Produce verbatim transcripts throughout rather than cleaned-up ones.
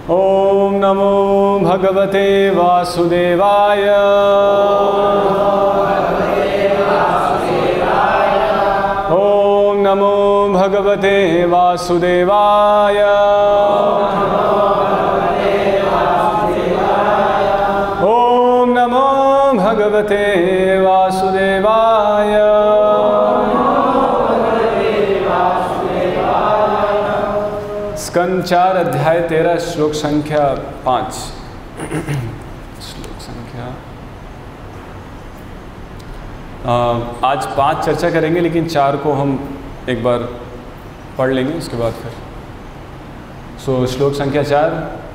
ओम नमो भगवते वासुदेवाय। ओम नमो भगवते वासुदेवाय। ओम नमो भगवते वासुदेवाय। स्कंद चार अध्याय तेरह श्लोक संख्या पाँच। श्लोक संख्या आज पाँच चर्चा करेंगे, लेकिन चार को हम एक बार पढ़ लेंगे उसके बाद फिर। सो श्लोक संख्या चार।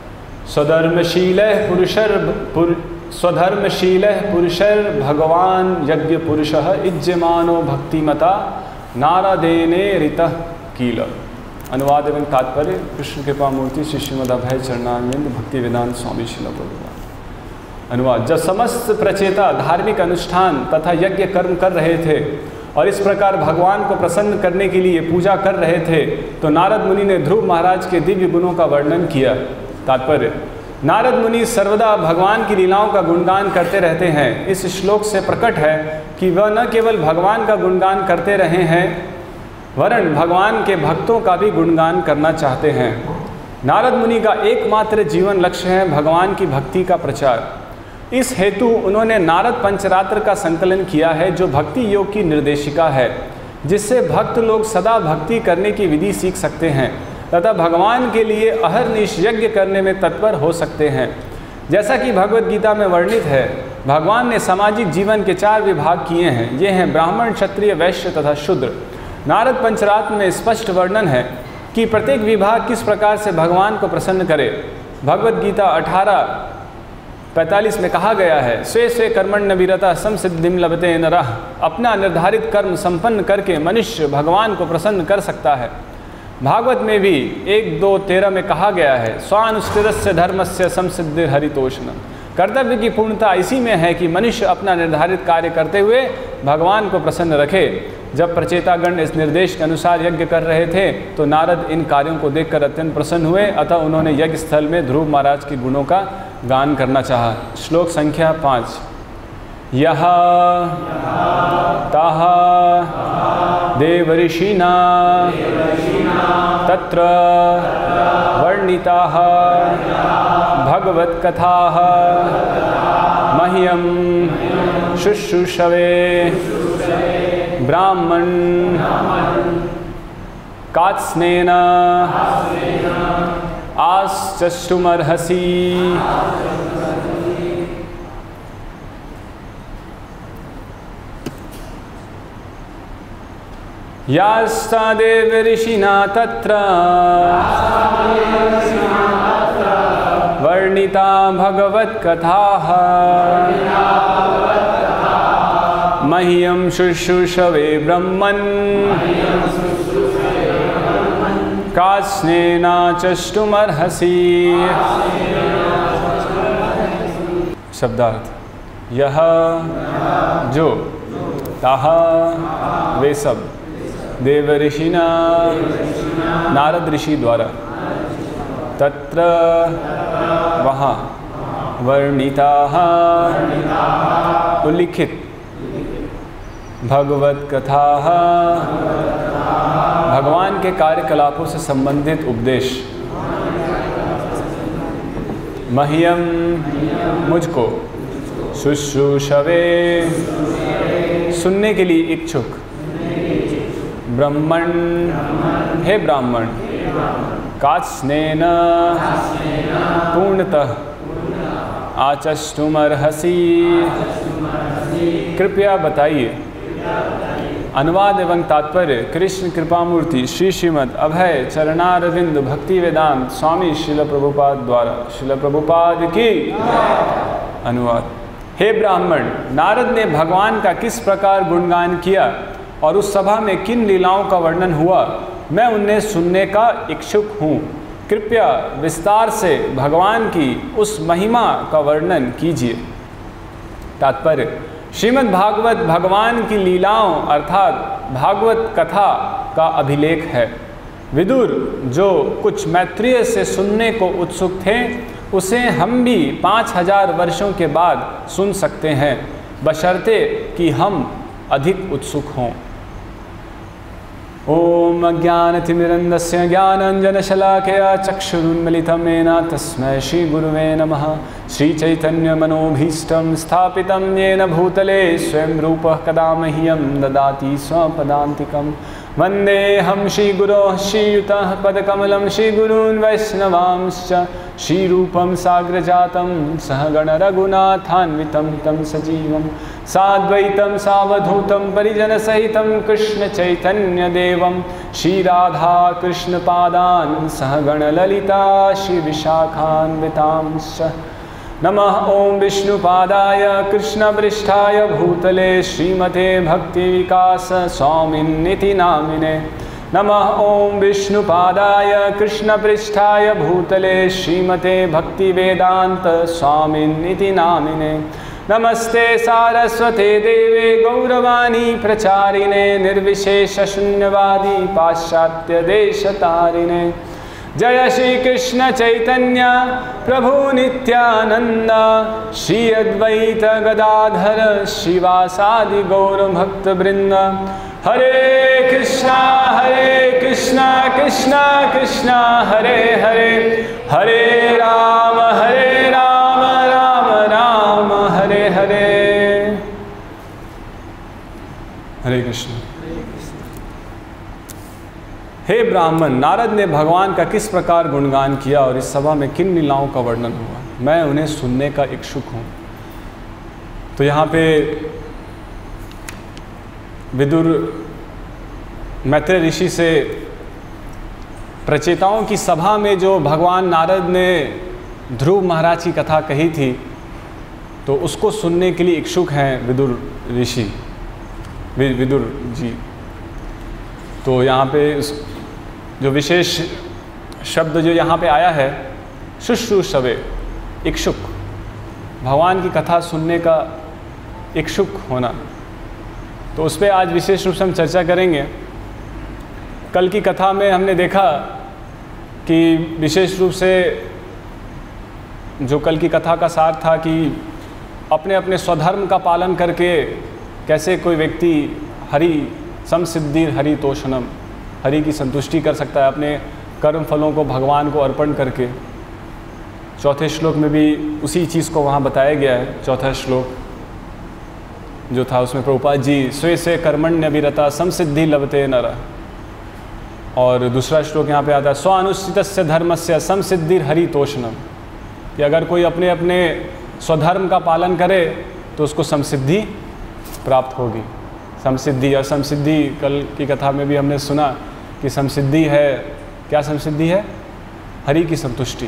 स्वधर्मशीलः पुरुषर पुर स्वधर्मशीलः पुरुषर भगवान यज्ञ पुरुषः इज्यमानो भक्तिमता नारदेने ऋतः कील। अनुवाद एवं तात्पर्य कृष्ण कृपा मूर्ति श्री श्रीमद् अभय चरणारविंद भक्ति वेदांत स्वामी श्रील प्रभुपाद। अनुवाद। जब समस्त प्रचेता धार्मिक अनुष्ठान तथा यज्ञ कर्म कर रहे थे और इस प्रकार भगवान को प्रसन्न करने के लिए पूजा कर रहे थे, तो नारद मुनि ने ध्रुव महाराज के दिव्य गुणों का वर्णन किया। तात्पर्य। नारद मुनि सर्वदा भगवान की लीलाओं का गुणगान करते रहते हैं। इस श्लोक से प्रकट है कि वह न केवल भगवान का गुणगान करते रहे हैं, वरन भगवान के भक्तों का भी गुणगान करना चाहते हैं। नारद मुनि का एकमात्र जीवन लक्ष्य है भगवान की भक्ति का प्रचार। इस हेतु उन्होंने नारद पंचरात्र का संकलन किया है, जो भक्ति योग की निर्देशिका है, जिससे भक्त लोग सदा भक्ति करने की विधि सीख सकते हैं तथा भगवान के लिए अहरनिश यज्ञ करने में तत्पर हो सकते हैं। जैसा कि भगवद गीता में वर्णित है, भगवान ने सामाजिक जीवन के चार विभाग किए हैं। ये हैं ब्राह्मण, क्षत्रिय, वैश्य तथा शूद्र। नारद पंचरात्र में स्पष्ट वर्णन है कि प्रत्येक विभाग किस प्रकार से भगवान को प्रसन्न करे। भगवद गीता अठारह पैंतालीस में कहा गया है, स्वे स्वे कर्मण्य विरता संसिद्धिम लभते नरः। अपना निर्धारित कर्म संपन्न करके मनुष्य भगवान को प्रसन्न कर सकता है। भागवत में भी एक दो तेरह में कहा गया है, स्वानुष्ठितस्य धर्मस्य संसिद्धि हरितोषणम। कर्तव्य की पूर्णता इसी में है कि मनुष्य अपना निर्धारित कार्य करते हुए भगवान को प्रसन्न रखे। जब प्रचेतागण इस निर्देश के अनुसार यज्ञ कर रहे थे, तो नारद इन कार्यों को देखकर अत्यंत प्रसन्न हुए, अतः उन्होंने यज्ञ स्थल में ध्रुव महाराज के गुणों का गान करना चाहा। श्लोक संख्या पाँच। यह ताः देवर्षिणा तत्र वर्णिताः भगवत्कथाः मह्यं शुश्रूषवे ब्राह्मण कात्स्नेन आश्चष्टुमर्हसि। यास्तादेव ऋषिना तत्र वर्णिता भगवत्कथाः मह्यं शुश्रूषवे ब्रह्मन् कात्स्नेनाचष्टुमर्हसि। शब्दार्थ। यह जो, ताः वे सब, देव ऋषिना नारद ऋषि द्वारा, तत्र वहाँ, वर्णिताः उल्लिखित, भगवत कथाः भगवान के कार्यकलापों से संबंधित उपदेश, मह्यम मुझको, शुश्रूषवे सुनने के लिए इच्छुक, ब्राह्मण हे ब्राह्मण, कात्स्नेन पूर्णतः, आचष्टुमर्हसि कृपया बताइए। अनुवाद एवं तात्पर्य कृष्ण कृपामूर्ति श्री श्रीमद् अभय चरणारविंद भक्ति वेदांत स्वामी श्रील प्रभुपाद द्वारा। श्रील प्रभुपाद की अनुवाद। हे ब्राह्मण, नारद ने भगवान का किस प्रकार गुणगान किया और उस सभा में किन लीलाओं का वर्णन हुआ, मैं उन्हें सुनने का इच्छुक हूँ। कृपया विस्तार से भगवान की उस महिमा का वर्णन कीजिए। तात्पर्य। श्रीमद् भागवत भगवान की लीलाओं अर्थात भागवत कथा का अभिलेख है। विदुर जो कुछ मैत्रेय से सुनने को उत्सुक थे, उसे हम भी पाँच हजार वर्षों के बाद सुन सकते हैं, बशर्ते कि हम अधिक उत्सुक हों। ओम अज्ञानतिमिरन्धस्य ज्ञानाञ्जनशलाकया चक्षुरुन्मिलितं येन तस्मै श्रीगुरुवे नमः। श्रीचैतन्यमनोभीष्टं स्थापितं येन भूतले स्वयं रूपः कदा मह्यं ददाति स्वपदान्तिकं। वन्देऽहं श्रीगुरोः श्रीयुतः पदकमलं श्रीगुरून् वैष्णवांश्च श्रीरूपं साग्रजातं सहगण रघुनाथान्वितं तं सजीवं साद्वैतं सावधूतं परिजनसहितं कृष्णचैतन्यदेवं श्रीराधाकृष्णपादान् सहगण ललिता श्रीविशाखान्वितांश्च। नमः ओं विष्णुपादाय कृष्णपृष्ठाय भूतले श्रीमते भक्तिविकास स्वामिन्निति नामिने। नमः ओं विष्णुपादाय कृष्णपृष्ठाय भूतले श्रीमते भक्तिवेदांत स्वामिन्निति नामिने। नमस्ते सारस्वते देवे गौरवाणी प्रचारिणे निर्विशेषशून्यवादी पाश्चात्यदेशतारिणे। जय श्री कृष्ण चैतन्य प्रभु नित्यानंद श्री अद्वैत गदाधर श्रीवासादि गौर भक्त वृंद। हरे कृष्णा हरे कृष्णा कृष्णा कृष्णा हरे हरे, हरे राम हरे राम राम राम हरे हरे। हरे कृष्ण। हे ब्राह्मण, नारद ने भगवान का किस प्रकार गुणगान किया और इस सभा में किन लीलाओं का वर्णन हुआ, मैं उन्हें सुनने का इच्छुक हूँ। तो यहाँ पे विदुर मैत्रेय ऋषि से प्रचेताओं की सभा में जो भगवान नारद ने ध्रुव महाराज की कथा कही थी, तो उसको सुनने के लिए इच्छुक हैं विदुर ऋषि विदुर जी। तो यहाँ पे जो विशेष शब्द जो यहाँ पे आया है, शुश्रूषवे, इच्छुक, भगवान की कथा सुनने का इच्छुक होना, तो उस पर आज विशेष रूप से हम चर्चा करेंगे। कल की कथा में हमने देखा कि विशेष रूप से जो कल की कथा का सार था कि अपने अपने स्वधर्म का पालन करके कैसे कोई व्यक्ति हरि समसिद्धि हरि तोषणम, हरि की संतुष्टि कर सकता है अपने कर्म फलों को भगवान को अर्पण करके। चौथे श्लोक में भी उसी चीज़ को वहाँ बताया गया है। चौथा श्लोक जो था उसमें प्रभुपाद जी स्वे से कर्मण्य विरता समसिद्धि लभते नर, और दूसरा श्लोक यहाँ पे आता है स्वानुष्ठितस्य धर्मस्य समसिद्धि हरि तोषणम, कि अगर कोई अपने अपने स्वधर्म का पालन करे तो उसको समसिद्धि प्राप्त होगी। समसिद्धि और समसिद्धि कल की कथा में भी हमने सुना कि समसिद्धि है, क्या समसिद्धि है? हरि की संतुष्टि,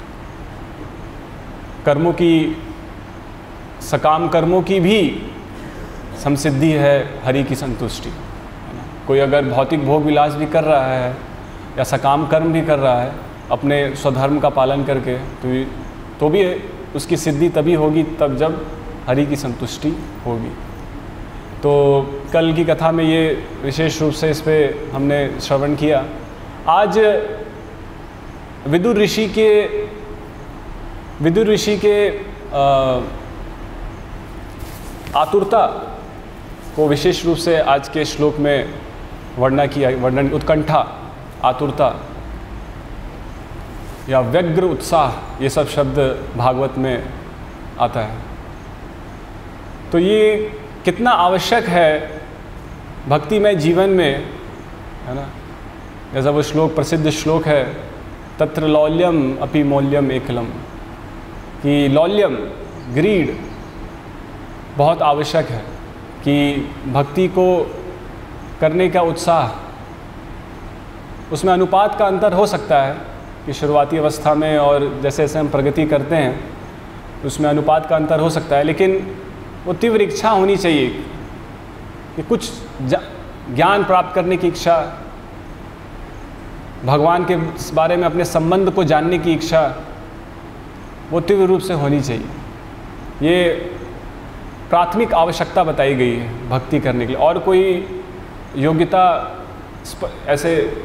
कर्मों की, सकाम कर्मों की भी समसिद्धि है हरि की संतुष्टि। कोई अगर भौतिक भोग विलास भी कर रहा है या सकाम कर्म भी कर रहा है अपने स्वधर्म का पालन करके, तो तो भी उसकी सिद्धि तभी होगी तब जब हरि की संतुष्टि होगी। तो कल की कथा में ये विशेष रूप से इस पे हमने श्रवण किया। आज विदुर ऋषि के विदुर ऋषि के आतुरता को विशेष रूप से आज के श्लोक में वर्णन किया वर्णन उत्कंठा, आतुरता या व्यग्र उत्साह, ये सब शब्द भागवत में आता है। तो ये कितना आवश्यक है भक्तिमय जीवन में, है ना। जैसा वो श्लोक, प्रसिद्ध श्लोक है, तत्र लौल्यम अपि मौल्यम एकलम, कि लौल्यम, ग्रीड बहुत आवश्यक है, कि भक्ति को करने का उत्साह, उसमें अनुपात का अंतर हो सकता है कि शुरुआती अवस्था में और जैसे जैसे हम प्रगति करते हैं उसमें अनुपात का अंतर हो सकता है, लेकिन वो तीव्र इच्छा होनी चाहिए कि कुछ ज्ञान प्राप्त करने की इच्छा, भगवान के बारे में अपने संबंध को जानने की इच्छा, वो तीव्र रूप से होनी चाहिए। ये प्राथमिक आवश्यकता बताई गई है भक्ति करने के लिए। और कोई योग्यता ऐसे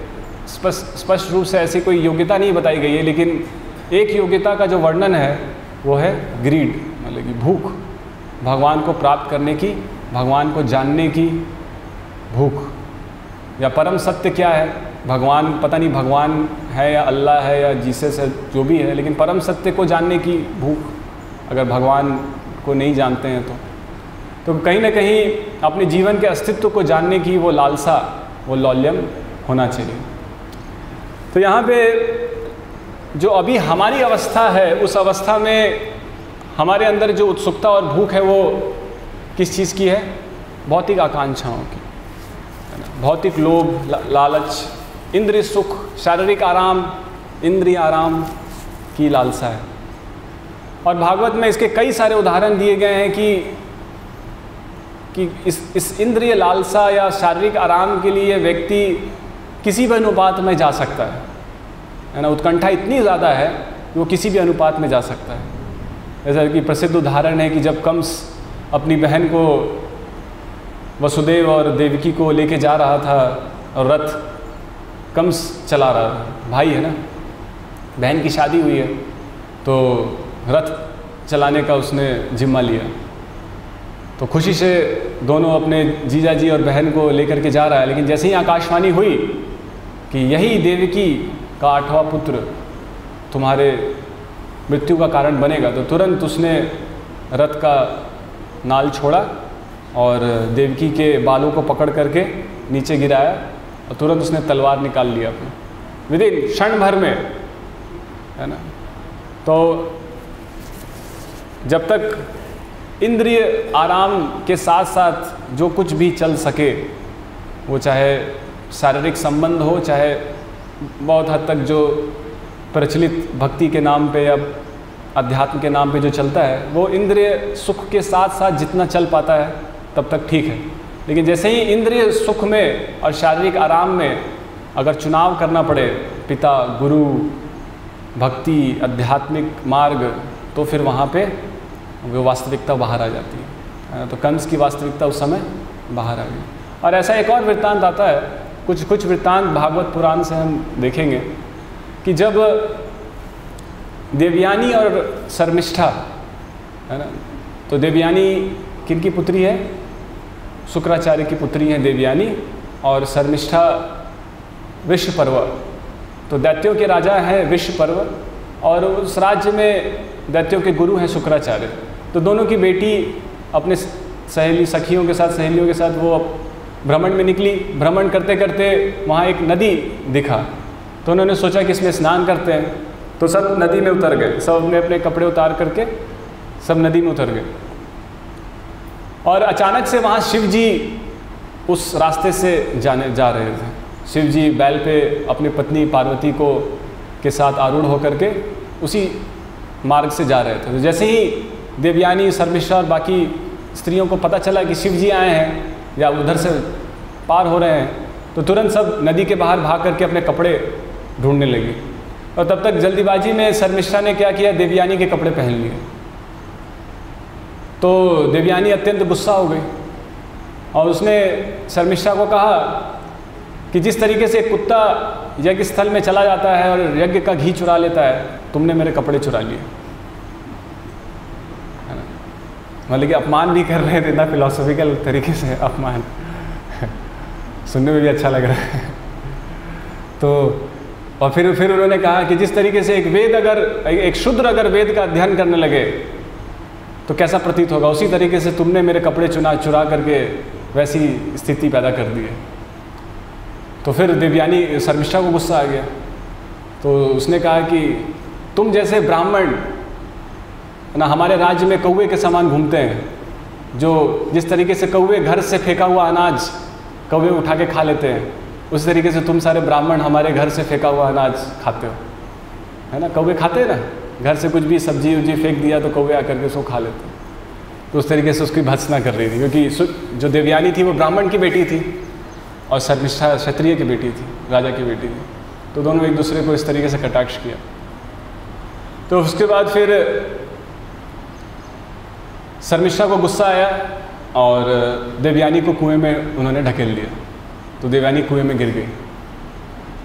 स्पष्ट स्पष्ट रूप से ऐसी कोई योग्यता नहीं बताई गई है, लेकिन एक योग्यता का जो वर्णन है वो है ग्रीड, मतलब कि भूख, भगवान को प्राप्त करने की, भगवान को जानने की भूख। या परम सत्य क्या है, भगवान, पता नहीं भगवान है या अल्लाह है या जीसस है, जो भी है, लेकिन परम सत्य को जानने की भूख। अगर भगवान को नहीं जानते हैं तो तो कहीं ना कहीं अपने जीवन के अस्तित्व को जानने की वो लालसा, वो लौल्यम होना चाहिए। तो यहाँ पे जो अभी हमारी अवस्था है, उस अवस्था में हमारे अंदर जो उत्सुकता और भूख है वो किस चीज़ की है? भौतिक आकांक्षाओं की, है ना। भौतिक लोभ, ला, लालच, इंद्रिय सुख, शारीरिक आराम, इंद्रिय आराम की लालसा है। और भागवत में इसके कई सारे उदाहरण दिए गए हैं कि कि इस इस इंद्रिय लालसा या शारीरिक आराम के लिए व्यक्ति किसी भी अनुपात में जा सकता है, है ना। उत्कंठा इतनी ज़्यादा है कि वो किसी भी अनुपात में जा सकता है। जैसा कि प्रसिद्ध उदाहरण है कि जब कंस अपनी बहन को, वसुदेव और देवकी को लेके जा रहा था और रथ कंस चला रहा था, भाई है ना, बहन की शादी हुई है तो रथ चलाने का उसने जिम्मा लिया। तो खुशी से दोनों अपने जीजा जी और बहन को लेकर के जा रहा है, लेकिन जैसे ही आकाशवाणी हुई कि यही देवकी का आठवां पुत्र तुम्हारे मृत्यु का कारण बनेगा, तो तुरंत उसने रथ का नाल छोड़ा और देवकी के बालों को पकड़ करके नीचे गिराया और तुरंत उसने तलवार निकाल लिया अपने, विदिन क्षण भर में, है ना। तो जब तक इंद्रिय आराम के साथ साथ जो कुछ भी चल सके, वो चाहे शारीरिक संबंध हो, चाहे बहुत हद तक जो प्रचलित भक्ति के नाम पे या अध्यात्म के नाम पे जो चलता है, वो इंद्रिय सुख के साथ साथ जितना चल पाता है तब तक ठीक है। लेकिन जैसे ही इंद्रिय सुख में और शारीरिक आराम में अगर चुनाव करना पड़े, पिता, गुरु, भक्ति, आध्यात्मिक मार्ग, तो फिर वहाँ पे वो वास्तविकता बाहर आ जाती है। तो कंस की वास्तविकता उस समय बाहर आ गई। और ऐसा एक और वृत्तांत आता है, कुछ कुछ वृत्तांत भागवत पुराण से हम देखेंगे कि जब देवयानी और शर्मिष्ठा, है ना, तो देवयानी किनकी पुत्री है? शुक्राचार्य की पुत्री हैं देवयानी, और शर्मिष्ठा विश्वपर्व। तो दैत्यों के राजा हैं विश्वपर्व और उस राज्य में दैत्यों के गुरु हैं शुक्राचार्य। तो दोनों की बेटी अपने सहेली सखियों के साथ, सहेलियों के साथ वो भ्रमण में निकली। भ्रमण करते करते वहाँ एक नदी दिखा, तो उन्होंने सोचा कि इसमें स्नान करते हैं। तो सब नदी में उतर गए, सब अपने अपने कपड़े उतार करके सब नदी में उतर गए। और अचानक से वहाँ शिव जी उस रास्ते से जाने जा रहे थे। शिव जी बैल पे अपनी पत्नी पार्वती को के साथ आरूढ़ होकर के उसी मार्ग से जा रहे थे। तो जैसे ही देवयानी, शर्मिष्ठा और बाकी स्त्रियों को पता चला कि शिव जी आए हैं या उधर से पार हो रहे हैं, तो तुरंत सब नदी के बाहर भाग करके अपने कपड़े ढूंढने लगे। और तब तक जल्दीबाजी में शर्मिष्ठा ने क्या किया, देवयानी के कपड़े पहन लिए। तो देवयानी अत्यंत गुस्सा हो गई और उसने शर्मिष्ठा को कहा कि जिस तरीके से एक कुत्ता यज्ञ स्थल में चला जाता है और यज्ञ का घी चुरा लेता है, तुमने मेरे कपड़े चुरा लिए, है ना। मतलब कि अपमान भी कर रहे थे, इतना फिलोसॉफिकल तरीके से अपमान सुनने में भी अच्छा लग रहा है। तो और फिर फिर उन्होंने कहा कि जिस तरीके से एक वेद अगर एक शूद्र अगर वेद का अध्ययन करने लगे तो कैसा प्रतीत होगा, उसी तरीके से तुमने मेरे कपड़े चुना चुरा करके वैसी स्थिति पैदा कर दी है। तो फिर देवयानी, शर्मिष्ठा को गुस्सा आ गया। तो उसने कहा कि तुम जैसे ब्राह्मण ना हमारे राज्य में कौवे के समान घूमते हैं, जो जिस तरीके से कौवे घर से फेंका हुआ अनाज कौवे उठा के खा लेते हैं, उस तरीके से तुम सारे ब्राह्मण हमारे घर से फेंका हुआ अनाज खाते हो, है ना। कौवे खाते हैं ना, घर से कुछ भी सब्जी उब्जी फेंक दिया तो कौवे आकर के उसको खा लेते हैं। तो उस तरीके से उसकी भर्त्सना कर रही थी, क्योंकि जो देवयानी थी वो ब्राह्मण की बेटी थी और शर्मिष्ठा क्षत्रिय की बेटी थी, राजा की बेटी थी। तो दोनों एक दूसरे को इस तरीके से कटाक्ष किया। तो उसके बाद फिर शर्मिष्ठा को गुस्सा आया और देवयानी को कुएं में उन्होंने ढकेल दिया। तो देवयानी कुएं में गिर गई।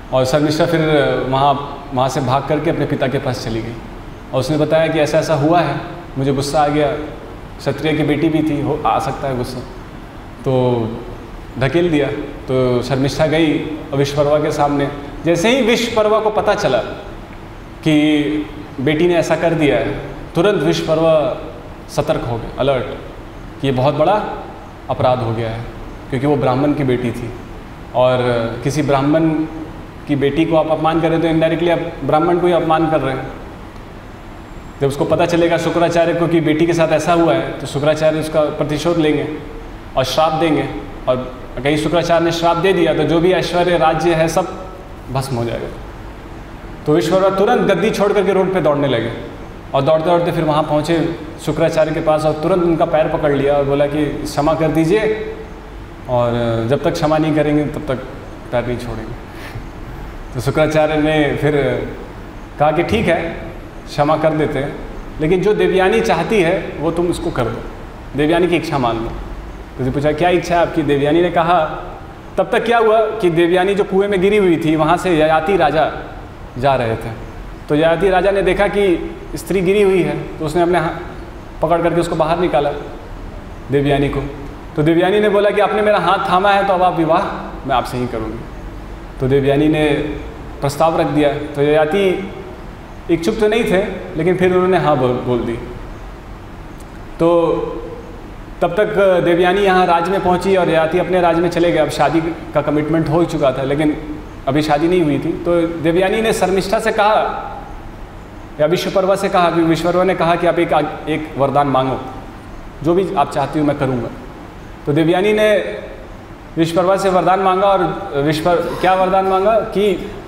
और शर्मिष्ठा फिर वहाँ वहाँ से भाग करके अपने पिता के पास चली गई और उसने बताया कि ऐसा ऐसा हुआ है, मुझे गुस्सा आ गया, क्षत्रिय की बेटी भी थी, हो आ सकता है गुस्सा, तो धकेल दिया। तो शर्मिष्ठा गई विश्वकर्मा के सामने। जैसे ही विश्वकर्मा को पता चला कि बेटी ने ऐसा कर दिया है, तुरंत विश्वकर्मा सतर्क हो गए, अलर्ट, कि ये बहुत बड़ा अपराध हो गया है, क्योंकि वो ब्राह्मण की बेटी थी और किसी ब्राह्मण की बेटी को आप अपमान करें तो इनडायरेक्टली आप ब्राह्मण को ही अपमान कर रहे हैं। जब उसको पता चलेगा शुक्राचार्य को कि बेटी के साथ ऐसा हुआ है, तो शुक्राचार्य उसका प्रतिशोध लेंगे और श्राप देंगे, और कहीं शुक्राचार्य ने श्राप दे दिया तो जो भी ऐश्वर्य राज्य है सब भस्म हो जाएगा। तो विश्वकर्मा तुरंत गद्दी छोड़ करके रोड पे दौड़ने लगे और दौड़ते दौड़ते फिर वहाँ पहुँचे शुक्राचार्य के पास और तुरंत उनका पैर पकड़ लिया और बोला कि क्षमा कर दीजिए, और जब तक क्षमा नहीं करेंगे तब तक पैर नहीं छोड़ेंगे। तो शुक्राचार्य ने फिर कहा कि ठीक है, क्षमा कर देते हैं, लेकिन जो देवयानी चाहती है वो तुम उसको कर दो, देवयानी की इच्छा मान लो। तो पूछा क्या इच्छा है आपकी? देवयानी ने कहा, तब तक क्या हुआ कि देवयानी जो कुएं में गिरी हुई थी वहाँ से ययाति राजा जा रहे थे। तो ययाति राजा ने देखा कि स्त्री गिरी हुई है, तो उसने अपने हाथ पकड़ करके उसको बाहर निकाला देवयानी को। तो देवयानी ने बोला कि आपने मेरा हाथ थामा है तो अब आप विवाह मैं आपसे ही करूँगी। तो देवयानी ने प्रस्ताव रख दिया। तो ययाति इच्छुक तो नहीं थे, लेकिन फिर उन्होंने हाँ बोल बोल दी। तो तब तक देवयानी यहाँ राज्य में पहुँची और ययाति अपने राज्य में चले गए। अब शादी का कमिटमेंट हो ही चुका था, लेकिन अभी शादी नहीं हुई थी। तो देवयानी ने शर्मिष्ठा से कहा या विश्वकर्मा से कहा, कि विश्वकर्मा ने कहा कि आप एक एक वरदान मांगो, जो भी आप चाहती हो मैं करूँगा। तो देवयानी ने विश्वकर्मा से वरदान मांगा, और विश्व क्या वरदान मांगा कि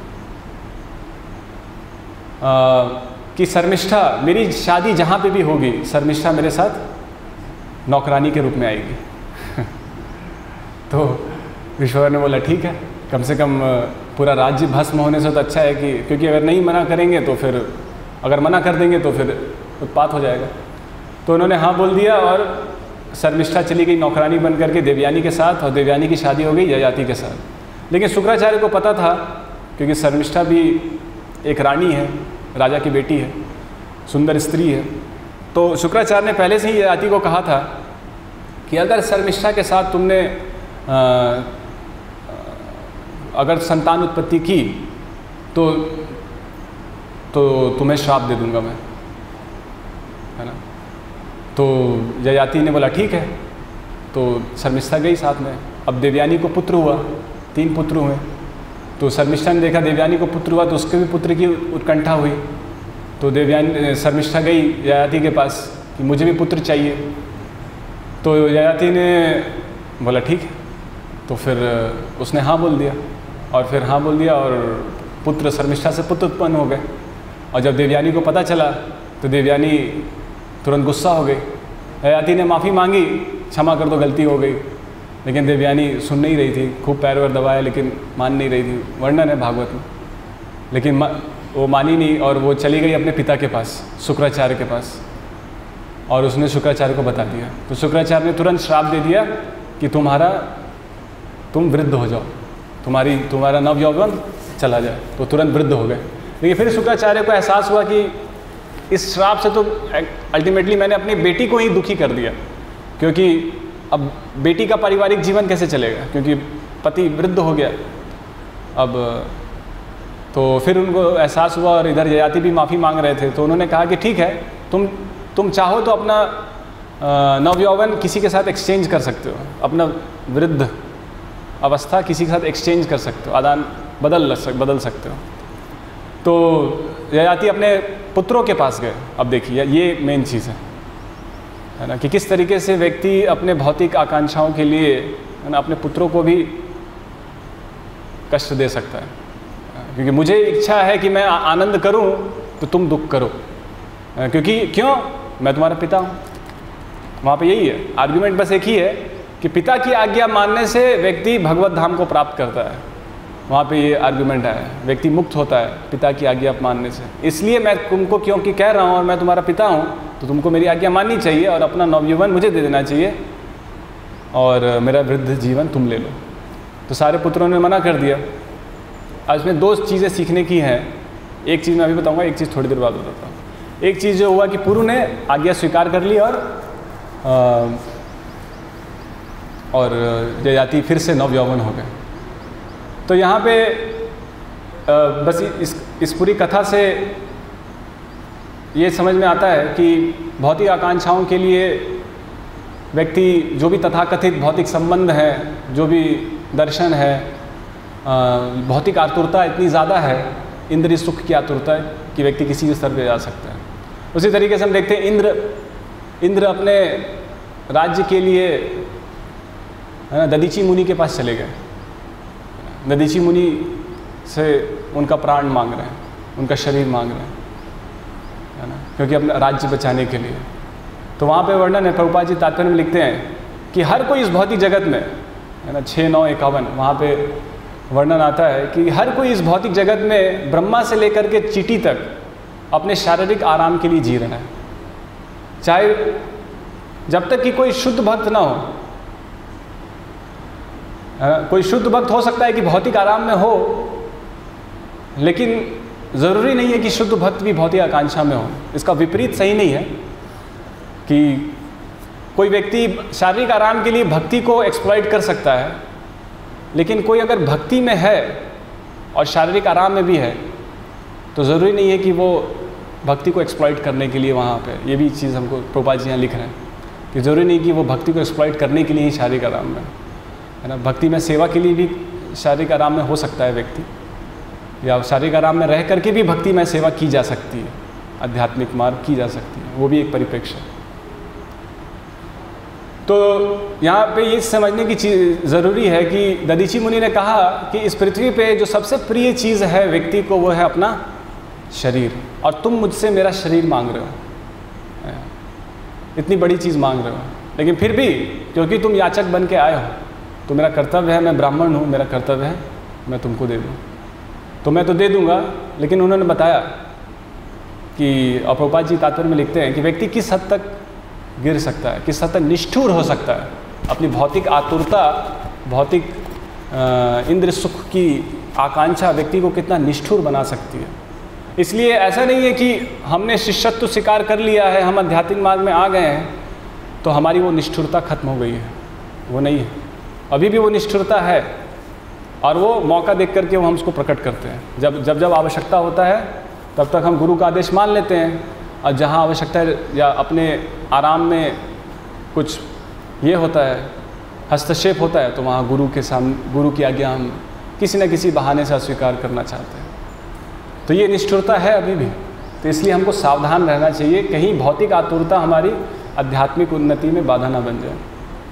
आ, कि शर्मिष्ठा, मेरी शादी जहाँ पे भी होगी शर्मिष्ठा मेरे साथ नौकरानी के रूप में आएगी। तो विश्वकर्मा ने बोला ठीक है, कम से कम पूरा राज्य भस्म होने से तो अच्छा है कि, क्योंकि अगर नहीं मना करेंगे तो फिर, अगर मना कर देंगे तो फिर उत्पात हो जाएगा। तो उन्होंने हाँ बोल दिया और शर्मिष्ठा चली गई नौकरानी बन करके देवयानी के साथ, और देवयानी की शादी हो गई ययाति के साथ। लेकिन शुक्राचार्य को पता था, क्योंकि शर्मिष्ठा भी एक रानी है, राजा की बेटी है, सुंदर स्त्री है। तो शुक्राचार्य ने पहले से ही ययाति को कहा था कि अगर शर्मिष्ठा के साथ तुमने आ, अगर संतान उत्पत्ति की तो तो तुम्हें श्राप दे दूंगा मैं, है ना। तो ययाति ने बोला ठीक है। तो शर्मिष्ठा गई साथ में। अब देवयानी को पुत्र हुआ, तीन पुत्र हुए। तो शर्मिष्ठा ने देखा देवयानी को पुत्र हुआ तो उसके भी पुत्र की उत्कंठा हुई। तो देवयानी शर्मिष्ठा गई ययाति के पास कि मुझे भी पुत्र चाहिए। तो ययाति ने बोला ठीक है। तो फिर उसने हाँ बोल दिया, और फिर हाँ बोल दिया और पुत्र शर्मिष्ठा से पुत्र उत्पन्न हो गए। और जब देवयानी को पता चला तो देवयानी तुरंत गुस्सा हो गई। ययाति ने माफ़ी मांगी, क्षमा कर दो, गलती हो गई। लेकिन देवयानी सुन नहीं रही थी, खूब पैर वैर दबाया लेकिन मान नहीं रही थी, वर्णन है भागवत में। लेकिन मा, वो मानी नहीं और वो चली गई अपने पिता के पास, शुक्राचार्य के पास, और उसने शुक्राचार्य को बता दिया। तो शुक्राचार्य ने तुरंत श्राप दे दिया कि तुम्हारा तुम वृद्ध हो जाओ, तुम्हारी तुम्हारा नव यौवन चला जाए। तो तुरंत वृद्ध हो गए। लेकिन फिर शुक्राचार्य को एहसास हुआ कि इस श्राप से तो अल्टीमेटली मैंने अपनी बेटी को ही दुखी कर दिया, क्योंकि अब बेटी का पारिवारिक जीवन कैसे चलेगा, क्योंकि पति वृद्ध हो गया। अब तो फिर उनको एहसास हुआ, और इधर ययाति भी माफ़ी मांग रहे थे। तो उन्होंने कहा कि ठीक है, तुम तुम चाहो तो अपना नवयौवन किसी के साथ एक्सचेंज कर सकते हो, अपना वृद्ध अवस्था किसी के साथ एक्सचेंज कर सकते हो, आदान बदल बदल सकते हो। तो ययाति अपने पुत्रों के पास गए। अब देखिए ये मेन चीज़ है है ना, कि किस तरीके से व्यक्ति अपने भौतिक आकांक्षाओं के लिए, है ना, अपने पुत्रों को भी कष्ट दे सकता है। क्योंकि मुझे इच्छा है कि मैं आनंद करूं तो तुम दुख करो, क्योंकि क्यों, मैं तुम्हारा पिता हूं। वहाँ पे यही है आर्गुमेंट, बस एक ही है कि पिता की आज्ञा मानने से व्यक्ति भगवत धाम को प्राप्त करता है। वहाँ पे ये आर्गुमेंट है, व्यक्ति मुक्त होता है पिता की आज्ञा मानने से। इसलिए मैं तुमको क्योंकि कह रहा हूँ और मैं तुम्हारा पिता हूँ, तो तुमको मेरी आज्ञा माननी चाहिए और अपना नवजीवन मुझे दे देना चाहिए, और मेरा वृद्ध जीवन तुम ले लो। तो सारे पुत्रों ने मना कर दिया। आज इसमें दो चीज़ें सीखने की हैं। एक चीज़ मैं अभी बताऊंगा, एक चीज़ थोड़ी देर बाद बताता हूँ। एक चीज़ जो हुआ कि पुरु ने आज्ञा स्वीकार कर ली और आ, और ययाति फिर से नव यौवन हो गए। तो यहाँ पे आ, बस इस इस पूरी कथा से ये समझ में आता है कि भौतिक आकांक्षाओं के लिए व्यक्ति जो भी तथाकथित भौतिक संबंध है, जो भी दर्शन है, भौतिक आतुरता इतनी ज़्यादा है, इंद्रिय सुख की आतुरता है कि व्यक्ति किसी भी स्तर पे जा सकता है। उसी तरीके से हम देखते हैं इंद्र इंद्र अपने राज्य के लिए है ना दधीची मुनि के पास चले गए। दधीची मुनि से उनका प्राण मांग रहे हैं, उनका शरीर मांग रहे हैं, है ना, क्योंकि अपना राज्य बचाने के लिए। तो वहाँ पे वर्णन है, प्रभुपाद जी तात्पर्य में लिखते हैं कि हर कोई इस भौतिक जगत में, है ना, छः नौ इक्यावन वहाँ पे वर्णन आता है कि हर कोई इस भौतिक जगत में ब्रह्मा से लेकर के चींटी तक अपने शारीरिक आराम के लिए जी रहा है। चाहे जब तक कि कोई शुद्ध भक्त ना हो, कोई शुद्ध भक्त हो सकता है कि भौतिक आराम में हो, लेकिन ज़रूरी नहीं है कि शुद्ध भक्त भी भौतिक आकांक्षा में हो। इसका विपरीत सही नहीं है कि कोई व्यक्ति शारीरिक आराम के लिए भक्ति को एक्सप्लॉइट कर सकता है, लेकिन कोई अगर भक्ति में है और शारीरिक आराम में भी है तो ज़रूरी नहीं है कि वो भक्ति को एक्सप्लॉइट करने के लिए वहाँ पे, ये भी चीज़ हमको प्रभुपाद जी यहाँ लिख रहे हैं कि ज़रूरी नहीं कि वो भक्ति को एक्सप्लॉइट करने के लिए ही शारीरिक आराम में, है ना। भक्ति में सेवा के लिए भी शारीरिक आराम में हो सकता है व्यक्ति, या शारीरिक आराम में रह करके भी भक्ति में सेवा की जा सकती है, आध्यात्मिक मार्ग की जा सकती है, वो भी एक परिप्रेक्ष्य है। तो यहाँ पे ये समझने की चीज़ ज़रूरी है कि दधीची मुनि ने कहा कि इस पृथ्वी पे जो सबसे प्रिय चीज़ है व्यक्ति को वो है अपना शरीर, और तुम मुझसे मेरा शरीर मांग रहे हो, इतनी बड़ी चीज़ मांग रहे हो, लेकिन फिर भी क्योंकि तुम याचक बन के आए हो तो मेरा कर्तव्य है, मैं ब्राह्मण हूँ, मेरा कर्तव्य है मैं तुमको दे दूँ। तो मैं तो दे दूँगा, लेकिन उन्होंने बताया कि प्रभुपाद जी तात्पर्य में लिखते हैं कि व्यक्ति किस हद तक गिर सकता है, किस हद तक निष्ठुर हो सकता है, अपनी भौतिक आतुरता, भौतिक इंद्र सुख की आकांक्षा व्यक्ति को कितना निष्ठुर बना सकती है। इसलिए ऐसा नहीं है कि हमने शिष्यत्व स्वीकार कर लिया है, हम आध्यात्मिक मार्ग में आ गए हैं तो हमारी वो निष्ठुरता खत्म हो गई है, वो नहीं है, अभी भी वो निष्ठुरता है, और वो मौका देख करके वो हम उसको प्रकट करते हैं। जब जब जब आवश्यकता होता है तब तक हम गुरु का आदेश मान लेते हैं, और जहाँ आवश्यकता है या अपने आराम में कुछ ये होता है, हस्तक्षेप होता है, तो वहाँ गुरु के सामने गुरु की आज्ञा हम किसी न किसी बहाने से अस्वीकार करना चाहते हैं। तो ये निष्ठुरता है अभी भी, तो इसलिए हमको सावधान रहना चाहिए, कहीं भौतिक आतुरता हमारी आध्यात्मिक उन्नति में बाधा ना बन जाए।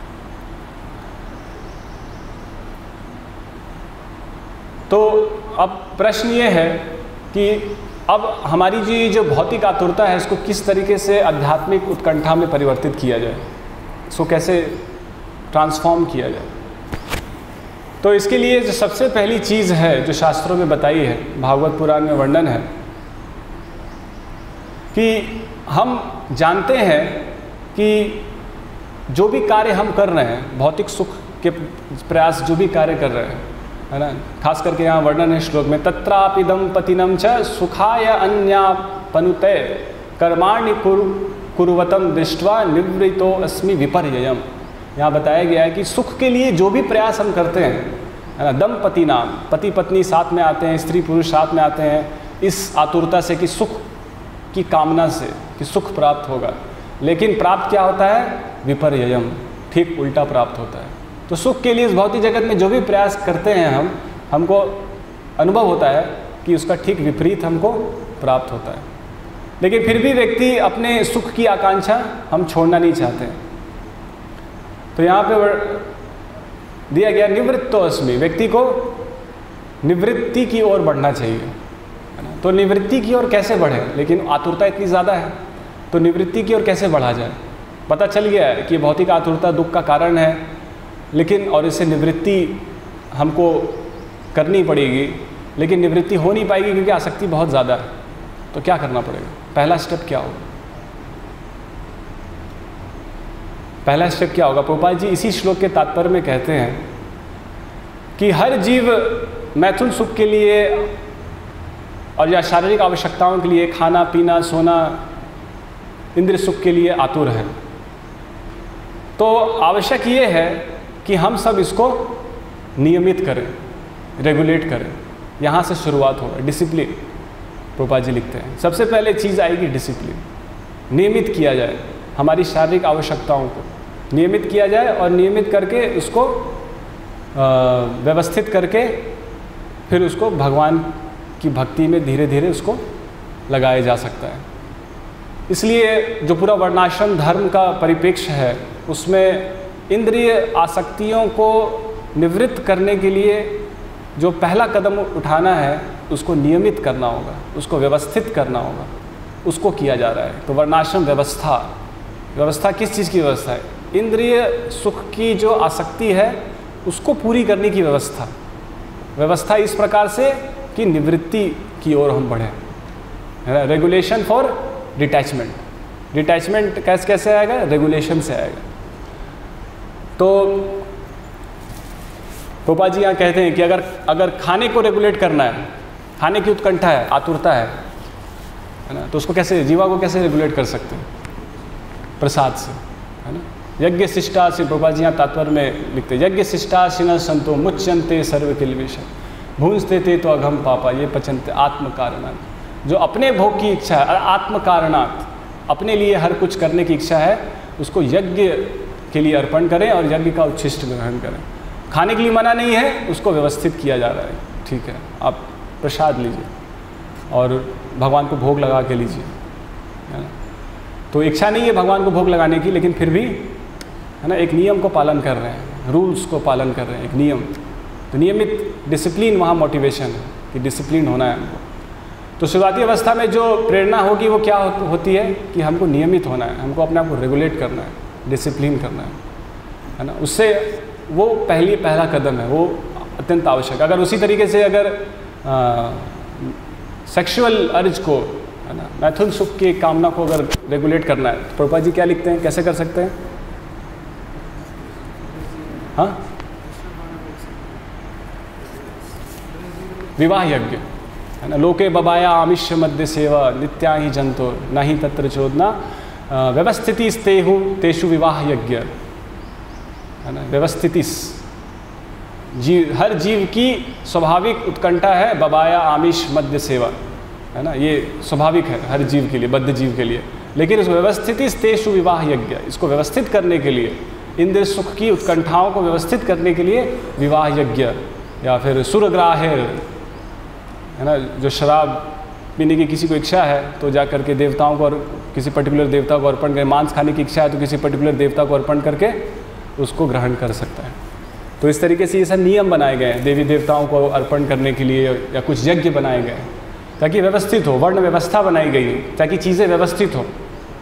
तो अब प्रश्न ये है कि अब हमारी जी जो भौतिक आतुरता है इसको किस तरीके से आध्यात्मिक उत्कंठा में परिवर्तित किया जाए, इसको कैसे ट्रांसफॉर्म किया जाए। तो इसके लिए जो सबसे पहली चीज़ है जो शास्त्रों में बताई है, भागवत पुराण में वर्णन है कि हम जानते हैं कि जो भी कार्य हम कर रहे हैं, भौतिक सुख के प्रयास जो भी कार्य कर रहे हैं, है ना, खास करके यहाँ वर्णन है श्लोक में, तत्रापिदम पतिनम च सुखाय अन्यापनुते कर्माणि कुर्वतम दृष्ट्वा निवृतो अस्मि विपर्ययम। यहाँ बताया गया है कि सुख के लिए जो भी प्रयास हम करते हैं, है ना, दंपति नाम, पति पत्नी साथ में आते हैं, स्त्री पुरुष साथ में आते हैं, इस आतुरता से कि सुख की कामना से कि सुख प्राप्त होगा, लेकिन प्राप्त क्या होता है, विपर्ययम, ठीक उल्टा प्राप्त होता है। तो सुख के लिए इस भौतिक जगत में जो भी प्रयास करते हैं हम, हमको अनुभव होता है कि उसका ठीक विपरीत हमको प्राप्त होता है, लेकिन फिर भी व्यक्ति अपने सुख की आकांक्षा हम छोड़ना नहीं चाहते हैं। तो यहाँ पे दिया गया निवृत्तो अस्मि, व्यक्ति को निवृत्ति की ओर बढ़ना चाहिए, है ना। तो निवृत्ति की ओर कैसे बढ़े, लेकिन आतुरता इतनी ज़्यादा है, तो निवृत्ति की ओर कैसे बढ़ा जाए। पता चल गया है कि भौतिक आतुरता दुख का कारण है, लेकिन और इससे निवृत्ति हमको करनी पड़ेगी, लेकिन निवृत्ति हो नहीं पाएगी क्योंकि आसक्ति बहुत ज़्यादा है। तो क्या करना पड़ेगा, पहला स्टेप क्या होगा, पहला स्टेप क्या होगा। प्रभुपाद जी इसी श्लोक के तात्पर्य में कहते हैं कि हर जीव मैथुन सुख के लिए और या शारीरिक आवश्यकताओं के लिए, खाना पीना सोना, इंद्रिय सुख के लिए आतुर है। तो आवश्यक ये है कि हम सब इसको नियमित करें, रेगुलेट करें। यहाँ से शुरुआत होगा, डिसिप्लिन। प्रभुपाद जी लिखते हैं सबसे पहले चीज़ आएगी डिसिप्लिन। नियमित किया जाए, हमारी शारीरिक आवश्यकताओं को नियमित किया जाए और नियमित करके उसको व्यवस्थित करके फिर उसको भगवान की भक्ति में धीरे धीरे उसको लगाया जा सकता है। इसलिए जो पूरा वर्णाश्रम धर्म का परिप्रेक्ष्य है उसमें इंद्रिय आसक्तियों को निवृत्त करने के लिए जो पहला कदम उठाना है उसको नियमित करना होगा, उसको व्यवस्थित करना होगा, उसको किया जा रहा है। तो वर्णाश्रम व्यवस्था, व्यवस्था किस चीज़ की व्यवस्था है? इंद्रिय सुख की जो आसक्ति है उसको पूरी करने की व्यवस्था। व्यवस्था इस प्रकार से कि निवृत्ति की ओर हम बढ़ें, है ना। Regulation for detachment. डिटैचमेंट कैसे कैसे आएगा? रेगुलेशन से आएगा। तो गोपा जी यहाँ कहते हैं कि अगर अगर खाने को रेगुलेट करना है, खाने की उत्कंठा है, आतुरता है, है ना, तो उसको कैसे, जीवा को कैसे रेगुलेट कर सकते हैं? प्रसाद से, है ना। यज्ञ शिष्टासी, प्रभुपाद जी यहाँ तात्पर्य में लिखते हैं, यज्ञ शिष्टासी न संतो मुच्यंते सर्व किल्बिष भूंजते थे तो अघम पापा ये पचनते आत्म कारणात्। जो अपने भोग की इच्छा है, आत्म कारणात्, अपने लिए हर कुछ करने की इच्छा है, उसको यज्ञ के लिए अर्पण करें और यज्ञ का उच्छिष्ट ग्रहण करें। खाने के लिए मना नहीं है, उसको व्यवस्थित किया जा रहा है। ठीक है, आप प्रसाद लीजिए और भगवान को भोग लगा के लीजिए, है ना। तो इच्छा नहीं है भगवान को भोग लगाने की, लेकिन फिर भी, है ना, एक नियम को पालन कर रहे हैं, रूल्स को पालन कर रहे हैं, एक नियम। तो नियमित डिसिप्लिन वहाँ मोटिवेशन है कि डिसिप्लिन होना है हमको। तो शुरुआती अवस्था में जो प्रेरणा होगी वो क्या हो, होती है कि हमको नियमित होना है, हमको अपने आप को रेगुलेट करना है, डिसिप्लिन करना है, है ना। उससे वो पहली पहला कदम है, वो अत्यंत आवश्यक। अगर उसी तरीके से अगर सेक्सुअल अर्ज को, है ना, मैथुन सुख की कामना को अगर रेगुलेट करना है, तो प्रभुपाद जी क्या लिखते हैं, कैसे कर सकते हैं? हाँ, विवाह यज्ञ, है ना। लोके बबाया आमिष्य मध्य सेवा नित्या ही जंतो न ही तत्र चोदना व्यवस्थिति स्तेहु तेषु विवाह यज्ञ, है ना। व्यवस्थितिस, जीव, हर जीव की स्वाभाविक उत्कंठा है बबाया आमिष मध्य सेवा, है ना। ये स्वाभाविक है हर जीव के लिए, बद्ध जीव के लिए। लेकिन इस व्यवस्थितिस तेषु विवाह यज्ञ, इसको व्यवस्थित करने के लिए, इंद्रिय सुख की उत्कंठाओं को व्यवस्थित करने के लिए विवाह यज्ञ या फिर सुरग्राहेर, है ना। जो शराब पीने की किसी को इच्छा है तो जा करके देवताओं को, और किसी पर्टिकुलर देवता को अर्पण करें, मांस खाने की इच्छा है तो किसी पर्टिकुलर देवता को अर्पण करके उसको ग्रहण कर सकता है। तो इस तरीके से ये सब नियम बनाए गए हैं देवी देवताओं को अर्पण करने के लिए, या कुछ यज्ञ बनाए गए हैं ताकि व्यवस्थित हो, वर्ण व्यवस्था बनाई गई है ताकि चीज़ें व्यवस्थित हो।